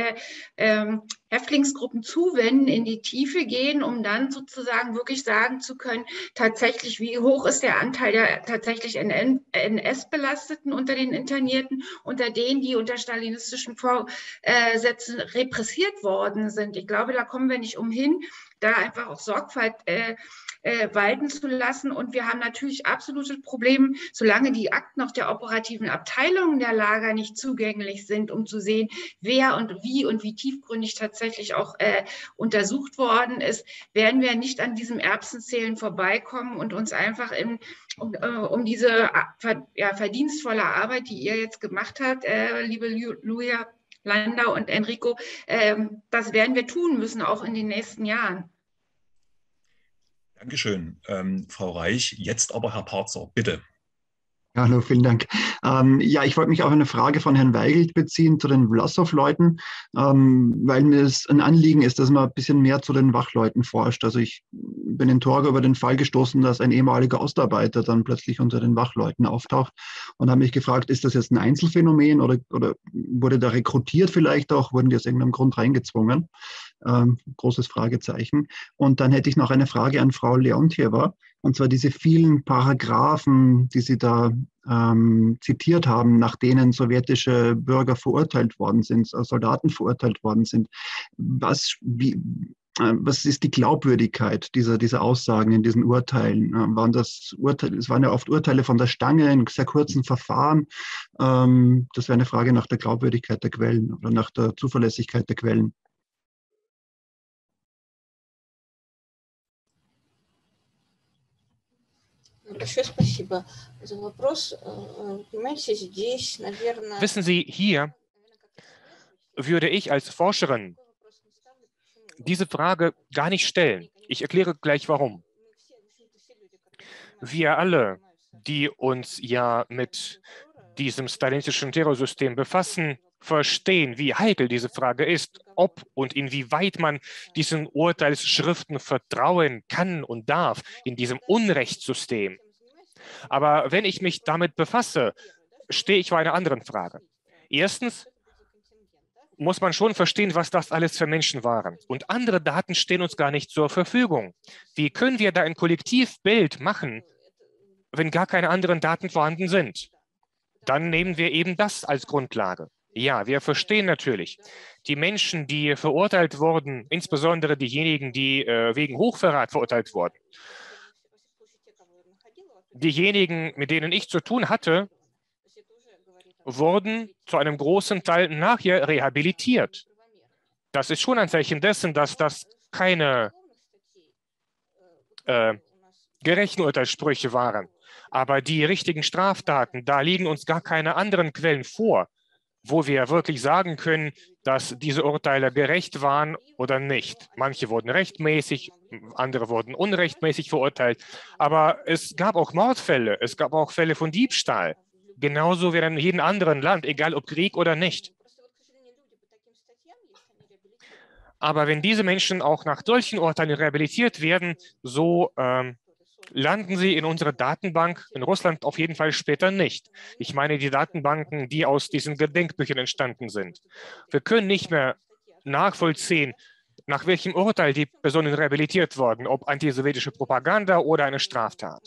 Häftlingsgruppen zuwenden, in die Tiefe gehen, um dann sozusagen wirklich sagen zu können, tatsächlich, wie hoch ist der Anteil der tatsächlich NS-Belasteten unter den Internierten, unter denen, die unter stalinistischen Vorsätzen repressiert worden sind. Ich glaube, da kommen wir nicht umhin, da einfach auch Sorgfalt walten zu lassen. Und wir haben natürlich absolute Probleme, solange die Akten auch der operativen Abteilungen der Lager nicht zugänglich sind, um zu sehen, wer und wie tiefgründig tatsächlich auch untersucht worden ist, werden wir nicht an diesem Erbsenzählen vorbeikommen und uns einfach um diese verdienstvolle Arbeit, die ihr jetzt gemacht habt, liebe Luja, Landau und Enrico, das werden wir tun müssen, auch in den nächsten Jahren. Dankeschön, Frau Reich. Jetzt aber Herr Parzer, bitte. Ja, hallo, vielen Dank. Ja, ich wollte mich auf eine Frage von Herrn Weigelt beziehen zu den Vlasov-Leuten, weil mir es ein Anliegen ist, dass man ein bisschen mehr zu den Wachleuten forscht. Also ich bin in Torgau über den Fall gestoßen, dass ein ehemaliger Ostarbeiter dann plötzlich unter den Wachleuten auftaucht, und habe mich gefragt, ist das jetzt ein Einzelfenomen oder wurde da rekrutiert vielleicht auch, wurden die aus irgendeinem Grund reingezwungen? Großes Fragezeichen. Und dann hätte ich noch eine Frage an Frau Leontjewa, und zwar diese vielen Paragraphen, die Sie da zitiert haben, nach denen sowjetische Bürger verurteilt worden sind, Soldaten verurteilt worden sind. Was ist die Glaubwürdigkeit dieser Aussagen in diesen Urteilen? Es waren ja oft Urteile von der Stange in sehr kurzen Verfahren. Das wäre eine Frage nach der Glaubwürdigkeit der Quellen oder nach der Zuverlässigkeit der Quellen. Wissen Sie, hier würde ich als Forscherin diese Frage gar nicht stellen. Ich erkläre gleich, warum. Wir alle, die uns ja mit diesem stalinistischen Terrorsystem befassen, verstehen, wie heikel diese Frage ist, ob und inwieweit man diesen Urteilsschriften vertrauen kann und darf in diesem Unrechtssystem. Aber wenn ich mich damit befasse, stehe ich vor einer anderen Frage. Erstens muss man schon verstehen, was das alles für Menschen waren. Und andere Daten stehen uns gar nicht zur Verfügung. Wie können wir da ein Kollektivbild machen, wenn gar keine anderen Daten vorhanden sind? Dann nehmen wir eben das als Grundlage. Ja, wir verstehen natürlich, die Menschen, die verurteilt wurden, insbesondere diejenigen, die wegen Hochverrat verurteilt wurden, diejenigen, mit denen ich zu tun hatte, wurden zu einem großen Teil nachher rehabilitiert. Das ist schon ein Zeichen dessen, dass das keine gerechten Urteilssprüche waren. Aber die richtigen Straftaten, da liegen uns gar keine anderen Quellen vor, wo wir wirklich sagen können, dass diese Urteile gerecht waren oder nicht. Manche wurden rechtmäßig, andere wurden unrechtmäßig verurteilt. Aber es gab auch Mordfälle, es gab auch Fälle von Diebstahl. Genauso wie in jedem anderen Land, egal ob Krieg oder nicht. Aber wenn diese Menschen auch nach solchen Urteilen rehabilitiert werden, so landen sie in unserer Datenbank, in Russland auf jeden Fall später nicht. Ich meine die Datenbanken, die aus diesen Gedenkbüchern entstanden sind. Wir können nicht mehr nachvollziehen, nach welchem Urteil die Personen rehabilitiert wurden, ob antisowjetische Propaganda oder eine Straftat.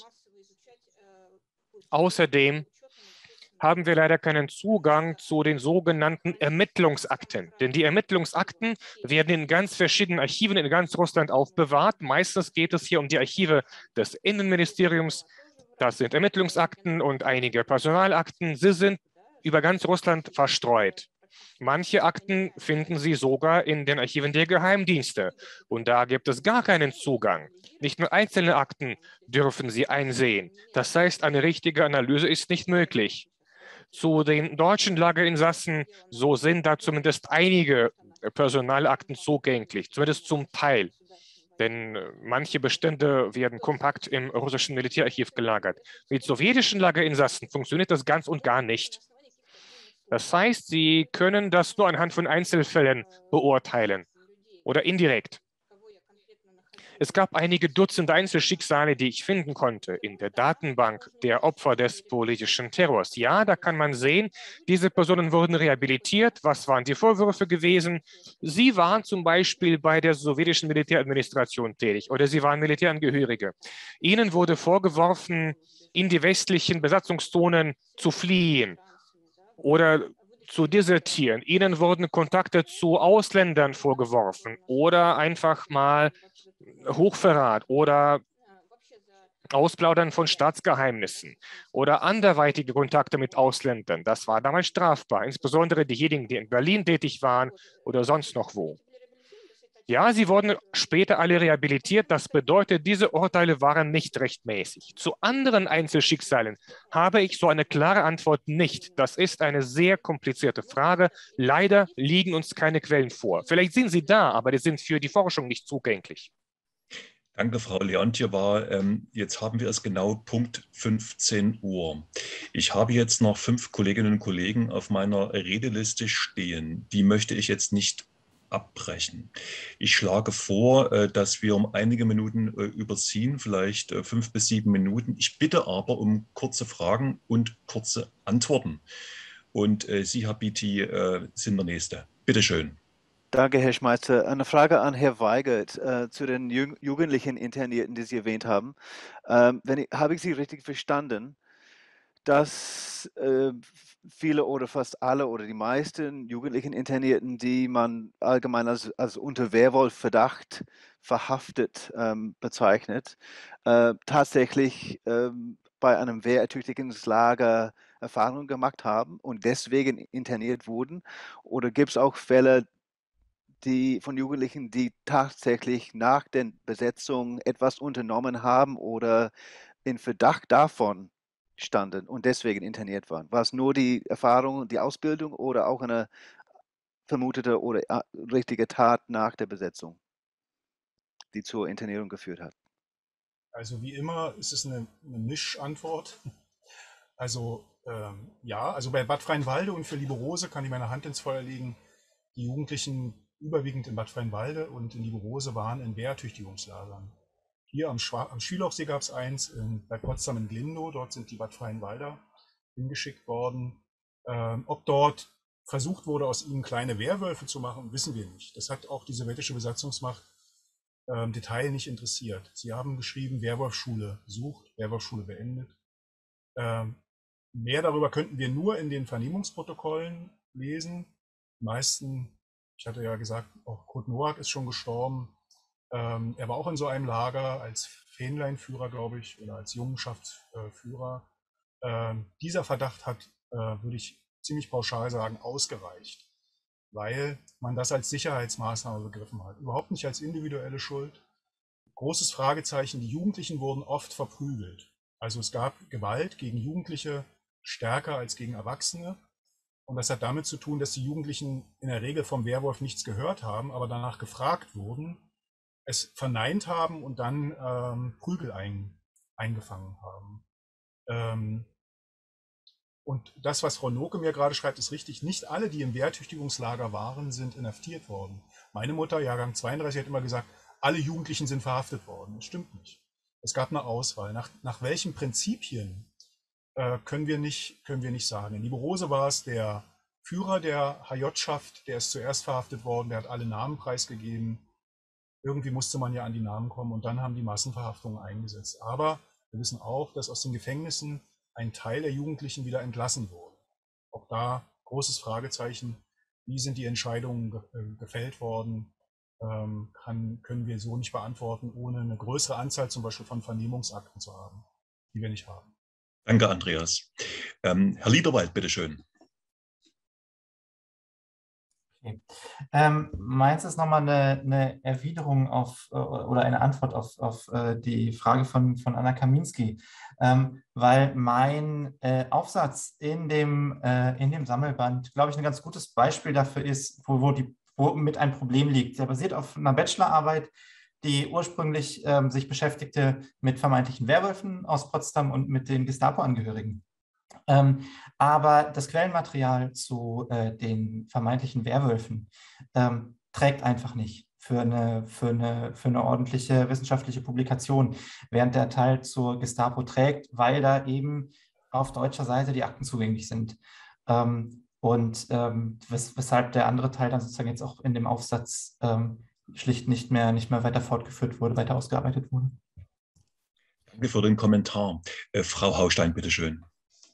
Außerdem haben wir leider keinen Zugang zu den sogenannten Ermittlungsakten. Denn die Ermittlungsakten werden in ganz verschiedenen Archiven in ganz Russland aufbewahrt. Meistens geht es hier um die Archive des Innenministeriums. Das sind Ermittlungsakten und einige Personalakten. Sie sind über ganz Russland verstreut. Manche Akten finden Sie sogar in den Archiven der Geheimdienste. Und da gibt es gar keinen Zugang. Nicht nur einzelne Akten dürfen Sie einsehen. Das heißt, eine richtige Analyse ist nicht möglich. Zu den deutschen Lagerinsassen, so sind da zumindest einige Personalakten zugänglich, zumindest zum Teil. Denn manche Bestände werden kompakt im russischen Militärarchiv gelagert. Mit sowjetischen Lagerinsassen funktioniert das ganz und gar nicht. Das heißt, Sie können das nur anhand von Einzelfällen beurteilen oder indirekt. Es gab einige Dutzende Einzelschicksale, die ich finden konnte in der Datenbank der Opfer des politischen Terrors. Ja, da kann man sehen, diese Personen wurden rehabilitiert. Was waren die Vorwürfe gewesen? Sie waren zum Beispiel bei der sowjetischen Militäradministration tätig oder sie waren Militärangehörige. Ihnen wurde vorgeworfen, in die westlichen Besatzungszonen zu fliehen oder zu desertieren. Ihnen wurden Kontakte zu Ausländern vorgeworfen oder einfach mal Hochverrat oder Ausplaudern von Staatsgeheimnissen oder anderweitige Kontakte mit Ausländern. Das war damals strafbar, insbesondere diejenigen, die in Berlin tätig waren oder sonst noch wo. Ja, sie wurden später alle rehabilitiert. Das bedeutet, diese Urteile waren nicht rechtmäßig. Zu anderen Einzelschicksalen habe ich so eine klare Antwort nicht. Das ist eine sehr komplizierte Frage. Leider liegen uns keine Quellen vor. Vielleicht sind sie da, aber die sind für die Forschung nicht zugänglich. Danke, Frau Leontjewa. Jetzt haben wir es genau Punkt 15 Uhr. Ich habe jetzt noch 5 Kolleginnen und Kollegen auf meiner Redeliste stehen. Die möchte ich jetzt nicht abbrechen. Ich schlage vor, dass wir um einige Minuten überziehen, vielleicht 5 bis 7 Minuten. Ich bitte aber um kurze Fragen und kurze Antworten. Und Sie, Herr Beatty, sind der Nächste. Bitte schön. Danke, Herr Schmeitzer. Eine Frage an Herrn Weigelt zu den jugendlichen Internierten, die Sie erwähnt haben. Habe ich Sie richtig verstanden, dass viele oder fast alle oder die meisten jugendlichen Internierten, die man allgemein als unter Wehrwolf-Verdacht verhaftet bezeichnet, tatsächlich bei einem Wehrertüchtigungslager Erfahrungen gemacht haben und deswegen interniert wurden? Oder gibt es auch Fälle, von Jugendlichen, die tatsächlich nach der Besetzung etwas unternommen haben oder in Verdacht davon standen und deswegen interniert waren? War es nur die Erfahrung, die Ausbildung oder auch eine vermutete oder richtige Tat nach der Besetzung, die zur Internierung geführt hat? Also wie immer ist es eine Mischantwort. Also ja, also bei Bad Freienwalde und für Liberose kann ich meine Hand ins Feuer legen. Die Jugendlichen überwiegend in Bad Freienwalde und in Liberose waren in Wehrertüchtigungslagern. Hier am Schülochsee gab es eins, bei Potsdam in Glindow, dort sind die Bad Freienwalder hingeschickt worden. Ob dort versucht wurde, aus ihnen kleine Werwölfe zu machen, wissen wir nicht. Das hat auch die sowjetische Besatzungsmacht im Detail nicht interessiert. Sie haben geschrieben, Werwolfschule sucht, Werwolfschule beendet. Mehr darüber könnten wir nur in den Vernehmungsprotokollen lesen. Die meisten, ich hatte ja gesagt, auch Kurt Noack ist schon gestorben. Er war auch in so einem Lager als Fähnleinführer, glaube ich, oder als Jungenschaftsführer. Dieser Verdacht hat, würde ich ziemlich pauschal sagen, ausgereicht, weil man das als Sicherheitsmaßnahme begriffen hat. Überhaupt nicht als individuelle Schuld. Großes Fragezeichen, die Jugendlichen wurden oft verprügelt. Also es gab Gewalt gegen Jugendliche stärker als gegen Erwachsene. Und das hat damit zu tun, dass die Jugendlichen in der Regel vom Werwolf nichts gehört haben, aber danach gefragt wurden, es verneint haben und dann Prügel eingefangen haben. Und das, was Frau Noke mir gerade schreibt, ist richtig. Nicht alle, die im Wehrtüchtigungslager waren, sind inhaftiert worden. Meine Mutter, Jahrgang 32, hat immer gesagt, alle Jugendlichen sind verhaftet worden. Das stimmt nicht. Es gab eine Auswahl. Nach welchen Prinzipien können wir nicht sagen. In Liberose war es der Führer der HJ-Schaft, der ist zuerst verhaftet worden, der hat alle Namen preisgegeben. Irgendwie musste man ja an die Namen kommen und dann haben die Massenverhaftungen eingesetzt. Aber wir wissen auch, dass aus den Gefängnissen ein Teil der Jugendlichen wieder entlassen wurde. Auch da großes Fragezeichen, wie sind die Entscheidungen gefällt worden, können wir so nicht beantworten, ohne eine größere Anzahl zum Beispiel von Vernehmungsakten zu haben, die wir nicht haben. Danke, Andreas. Herr Liederwald, bitteschön. Okay. Meins ist nochmal eine Erwiderung auf oder eine Antwort auf die Frage von Anna Kaminski, weil mein Aufsatz in dem Sammelband, glaube ich, ein ganz gutes Beispiel dafür ist, wo mit ein Problem liegt. Der basiert auf einer Bachelorarbeit, die ursprünglich sich beschäftigte mit vermeintlichen Werwölfen aus Potsdam und mit den Gestapo-Angehörigen. Aber das Quellenmaterial zu den vermeintlichen Werwölfen trägt einfach nicht für eine ordentliche wissenschaftliche Publikation, während der Teil zur Gestapo trägt, weil da eben auf deutscher Seite die Akten zugänglich sind. Weshalb der andere Teil dann sozusagen jetzt auch in dem Aufsatz schlicht nicht mehr weiter fortgeführt wurde, weiter ausgearbeitet wurde. Danke für den Kommentar. Frau Haustein, bitteschön.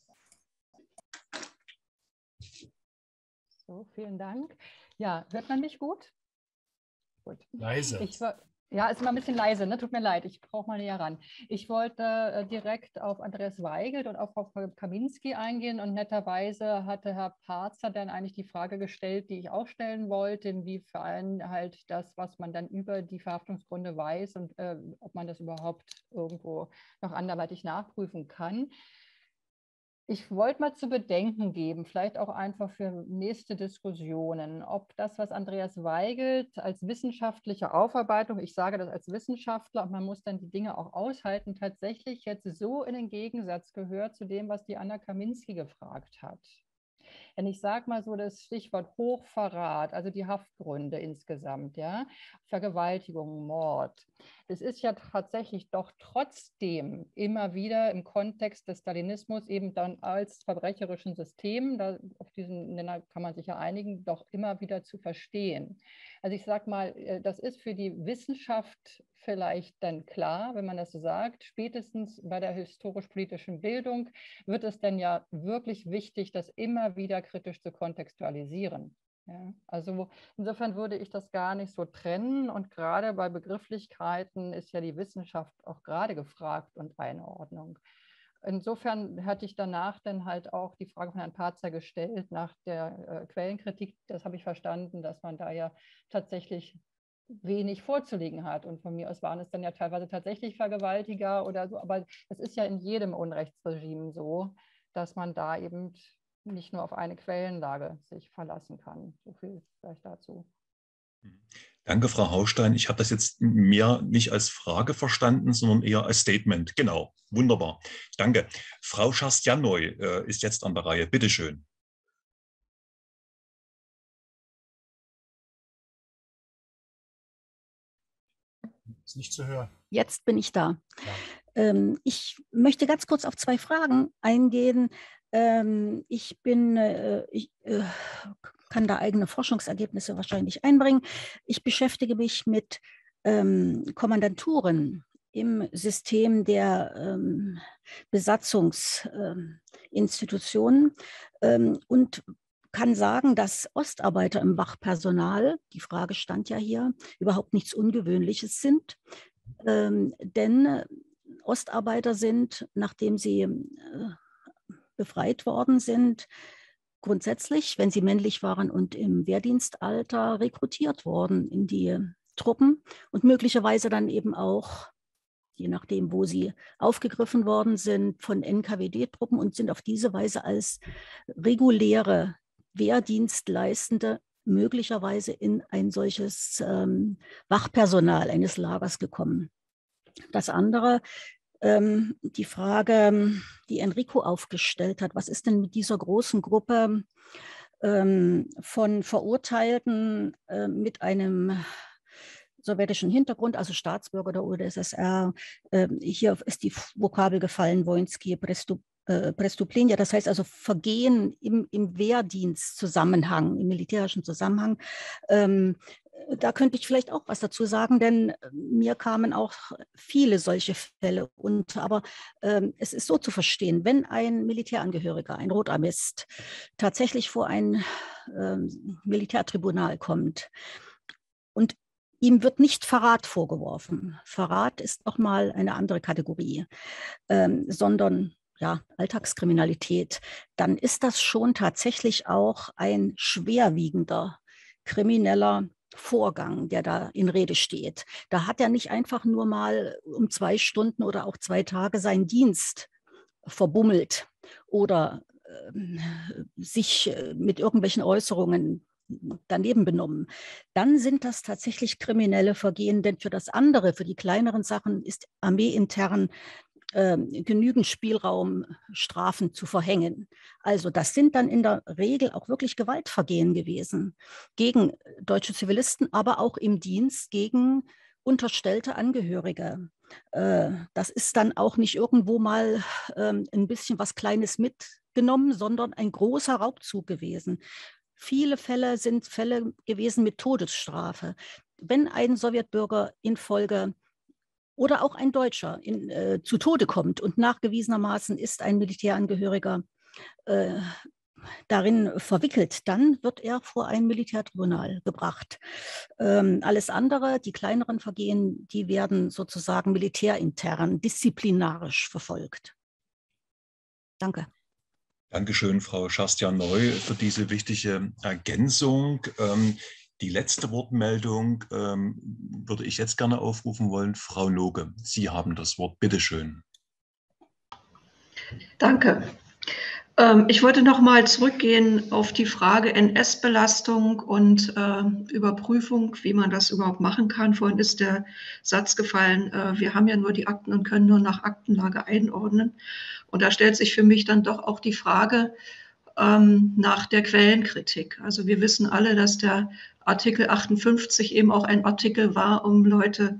So, vielen Dank. Ja, hört man mich gut? Gut. Leise. Ja, ist immer ein bisschen leise, ne? Tut mir leid, ich brauche mal näher ran. Ich wollte direkt auf Andreas Weigelt und auf Frau Kaminski eingehen und netterweise hatte Herr Parzer dann eigentlich die Frage gestellt, die ich auch stellen wollte, inwiefern halt das, was man dann über die Verhaftungsgründe weiß und ob man das überhaupt irgendwo noch anderweitig nachprüfen kann. Ich wollte mal zu bedenken geben, vielleicht auch einfach für nächste Diskussionen, ob das, was Andreas Weigelt als wissenschaftliche Aufarbeitung, ich sage das als Wissenschaftler, und man muss dann die Dinge auch aushalten, tatsächlich jetzt so in den Gegensatz gehört zu dem, was die Anna Kaminski gefragt hat. Denn ich sage mal so das Stichwort Hochverrat, also die Haftgründe insgesamt, ja, Vergewaltigung, Mord. Das ist ja tatsächlich doch trotzdem immer wieder im Kontext des Stalinismus eben dann als verbrecherischen System, auf diesen Nenner kann man sich ja einigen, doch immer wieder zu verstehen. Also ich sage mal, das ist für die Wissenschaft vielleicht dann klar, wenn man das so sagt. Spätestens bei der historisch-politischen Bildung wird es dann ja wirklich wichtig, das immer wieder kritisch zu kontextualisieren. Ja, also insofern würde ich das gar nicht so trennen und gerade bei Begrifflichkeiten ist ja die Wissenschaft auch gerade gefragt und Einordnung. Insofern hatte ich danach dann halt auch die Frage von Herrn Parzer gestellt nach der Quellenkritik. Das habe ich verstanden, dass man da ja tatsächlich wenig vorzulegen hat. Und von mir aus waren es dann ja teilweise tatsächlich Vergewaltiger oder so. Aber das ist ja in jedem Unrechtsregime so, dass man da eben nicht nur auf eine Quellenlage sich verlassen kann. So viel vielleicht dazu. Danke, Frau Haustein. Ich habe das jetzt mehr nicht als Frage verstanden, sondern eher als Statement. Genau, wunderbar. Danke. Frau Schastianoy ist jetzt an der Reihe. Bitte schön. Ist nicht zu hören. Jetzt bin ich da. Ja. Ich möchte ganz kurz auf 2 Fragen eingehen. Ich kann da eigene Forschungsergebnisse wahrscheinlich einbringen. Ich beschäftige mich mit Kommandanturen im System der Besatzungsinstitutionen und kann sagen, dass Ostarbeiter im Wachpersonal, die Frage stand ja hier, überhaupt nichts Ungewöhnliches sind. Denn Ostarbeiter sind, nachdem sie befreit worden sind, grundsätzlich, wenn sie männlich waren und im Wehrdienstalter, rekrutiert worden in die Truppen und möglicherweise dann eben auch, je nachdem, wo sie aufgegriffen worden sind, von NKWD-Truppen und sind auf diese Weise als reguläre Wehrdienstleistende möglicherweise in ein solches Wachpersonal eines Lagers gekommen. Das andere, die Frage, die Enrico aufgestellt hat, was ist denn mit dieser großen Gruppe von Verurteilten mit einem sowjetischen Hintergrund, also Staatsbürger der UdSSR. Hier ist die Vokabel gefallen, Wojenskije Prestuplenia, das heißt also Vergehen im Wehrdienstzusammenhang, im militärischen Zusammenhang. Da könnte ich vielleicht auch was dazu sagen, denn mir kamen auch viele solche Fälle unter. Aber es ist so zu verstehen, wenn ein Militärangehöriger, ein Rotarmist, tatsächlich vor ein Militärtribunal kommt und ihm wird nicht Verrat vorgeworfen. Verrat ist auch mal eine andere Kategorie, sondern ja, Alltagskriminalität, dann ist das schon tatsächlich auch ein schwerwiegender krimineller Vorgang, der da in Rede steht. Da hat er nicht einfach nur mal um 2 Stunden oder auch 2 Tage seinen Dienst verbummelt oder sich mit irgendwelchen Äußerungen daneben benommen. Dann sind das tatsächlich kriminelle Vergehen, denn für das andere, für die kleineren Sachen ist armeeintern genügend Spielraum, Strafen zu verhängen. Also das sind dann in der Regel auch wirklich Gewaltvergehen gewesen gegen deutsche Zivilisten, aber auch im Dienst gegen unterstellte Angehörige. Das ist dann auch nicht irgendwo mal ein bisschen was Kleines mitgenommen, sondern ein großer Raubzug gewesen. Viele Fälle sind Fälle gewesen mit Todesstrafe. Wenn ein Sowjetbürger infolge oder auch ein Deutscher zu Tode kommt und nachgewiesenermaßen ist ein Militärangehöriger darin verwickelt, dann wird er vor ein Militärtribunal gebracht. Alles andere, die kleineren Vergehen, die werden sozusagen militärintern, disziplinarisch verfolgt. Danke. Dankeschön, Frau Schastianoy, für diese wichtige Ergänzung. Die letzte Wortmeldung würde ich jetzt gerne aufrufen wollen. Frau Loge, Sie haben das Wort. Bitte schön. Danke. Ich wollte noch mal zurückgehen auf die Frage NS-Belastung und Überprüfung, wie man das überhaupt machen kann. Vorhin ist der Satz gefallen, wir haben ja nur die Akten und können nur nach Aktenlage einordnen. Und da stellt sich für mich dann doch auch die Frage nach der Quellenkritik. Also wir wissen alle, dass der Artikel 58 eben auch ein Artikel war, um Leute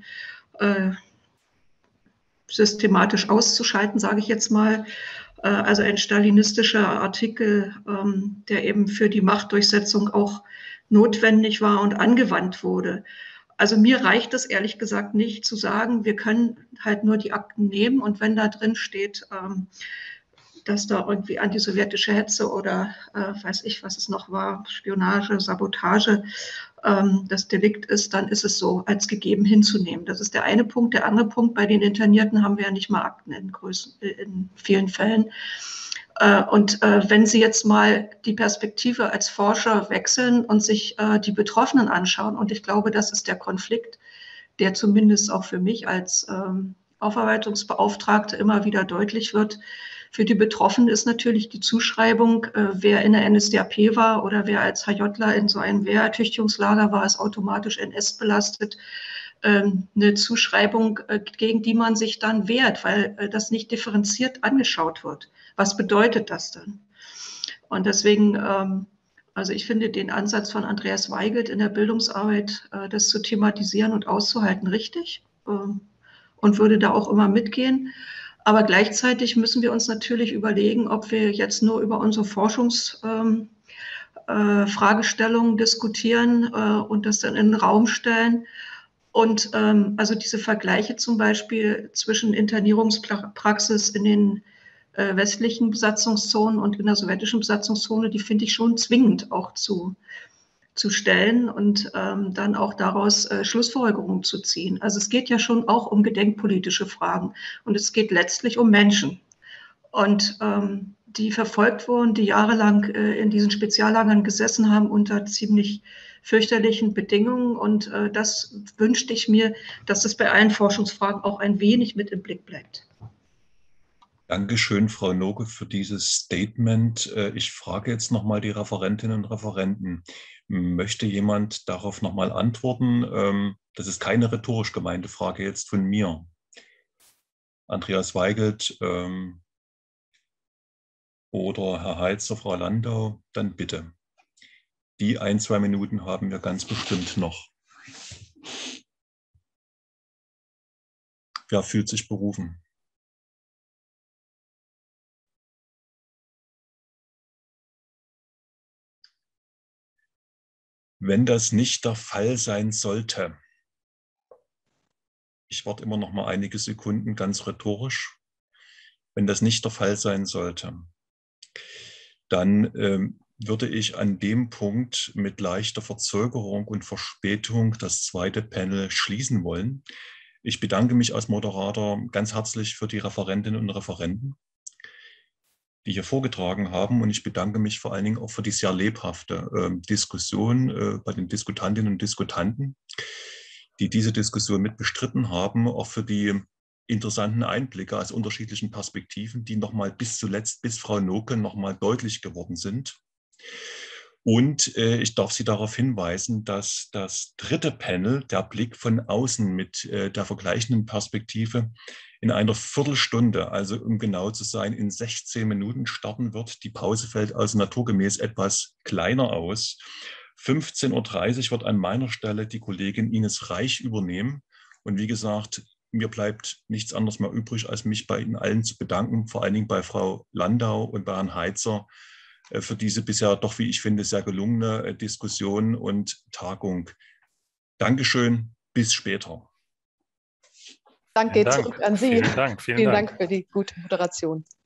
systematisch auszuschalten, sage ich jetzt mal. Also ein stalinistischer Artikel, der eben für die Machtdurchsetzung auch notwendig war und angewandt wurde. Also mir reicht es ehrlich gesagt nicht zu sagen, wir können halt nur die Akten nehmen und wenn da drin steht, dass da irgendwie antisowjetische Hetze oder weiß ich, was es noch war, Spionage, Sabotage, das Delikt ist, dann ist es so als gegeben hinzunehmen. Das ist der eine Punkt. Der andere Punkt, bei den Internierten haben wir ja nicht mal Akten in vielen Fällen. Und wenn Sie jetzt mal die Perspektive als Forscher wechseln und sich die Betroffenen anschauen, und ich glaube, das ist der Konflikt, der zumindest auch für mich als Aufarbeitungsbeauftragte immer wieder deutlich wird. Für die Betroffenen ist natürlich die Zuschreibung, wer in der NSDAP war oder wer als HJler in so einem Wehrertüchtigungslager war, ist automatisch NS belastet. Eine Zuschreibung, gegen die man sich dann wehrt, weil das nicht differenziert angeschaut wird. Was bedeutet das dann? Und deswegen, also ich finde den Ansatz von Andreas Weigelt in der Bildungsarbeit, das zu thematisieren und auszuhalten, richtig und würde da auch immer mitgehen. Aber gleichzeitig müssen wir uns natürlich überlegen, ob wir jetzt nur über unsere Forschungsfragestellungen diskutieren und das dann in den Raum stellen. Und also diese Vergleiche zum Beispiel zwischen Internierungspraxis in den westlichen Besatzungszonen und in der sowjetischen Besatzungszone, die finde ich schon zwingend auch zu stellen und dann auch daraus Schlussfolgerungen zu ziehen. Also es geht ja schon auch um gedenkpolitische Fragen und es geht letztlich um Menschen. Und die verfolgt wurden, die jahrelang in diesen Speziallagern gesessen haben unter ziemlich fürchterlichen Bedingungen. Und das wünschte ich mir, dass es bei allen Forschungsfragen auch ein wenig mit im Blick bleibt. Dankeschön, Frau Noke, für dieses Statement. Ich frage jetzt nochmal die Referentinnen und Referenten. Möchte jemand darauf nochmal antworten? Das ist keine rhetorisch gemeinte Frage jetzt von mir. Andreas Weigelt oder Herr Heitzer, Frau Landau, dann bitte. Die 1-2 Minuten haben wir ganz bestimmt noch. Wer fühlt sich berufen? Wenn das nicht der Fall sein sollte, ich warte immer noch mal einige Sekunden ganz rhetorisch, wenn das nicht der Fall sein sollte, dann würde ich an dem Punkt mit leichter Verzögerung und Verspätung das zweite Panel schließen wollen. Ich bedanke mich als Moderator ganz herzlich für die Referentinnen und Referenten, die hier vorgetragen haben. Und ich bedanke mich vor allen Dingen auch für die sehr lebhafte Diskussion bei den Diskutantinnen und Diskutanten, die diese Diskussion mit bestritten haben, auch für die interessanten Einblicke aus unterschiedlichen Perspektiven, die nochmal bis zuletzt, bis Frau Noke nochmal deutlich geworden sind. Und ich darf Sie darauf hinweisen, dass das dritte Panel, der Blick von außen mit der vergleichenden Perspektive, in einer Viertelstunde, also um genau zu sein, in 16 Minuten starten wird. Die Pause fällt also naturgemäß etwas kleiner aus. 15:30 Uhr wird an meiner Stelle die Kollegin Ines Reich übernehmen. Und wie gesagt, mir bleibt nichts anderes mehr übrig, als mich bei Ihnen allen zu bedanken, vor allen Dingen bei Frau Landau und bei Herrn Heitzer, für diese bisher doch, wie ich finde, sehr gelungene Diskussion und Tagung. Dankeschön, bis später. Danke, zurück an Sie. Vielen Dank. Vielen Dank für die gute Moderation.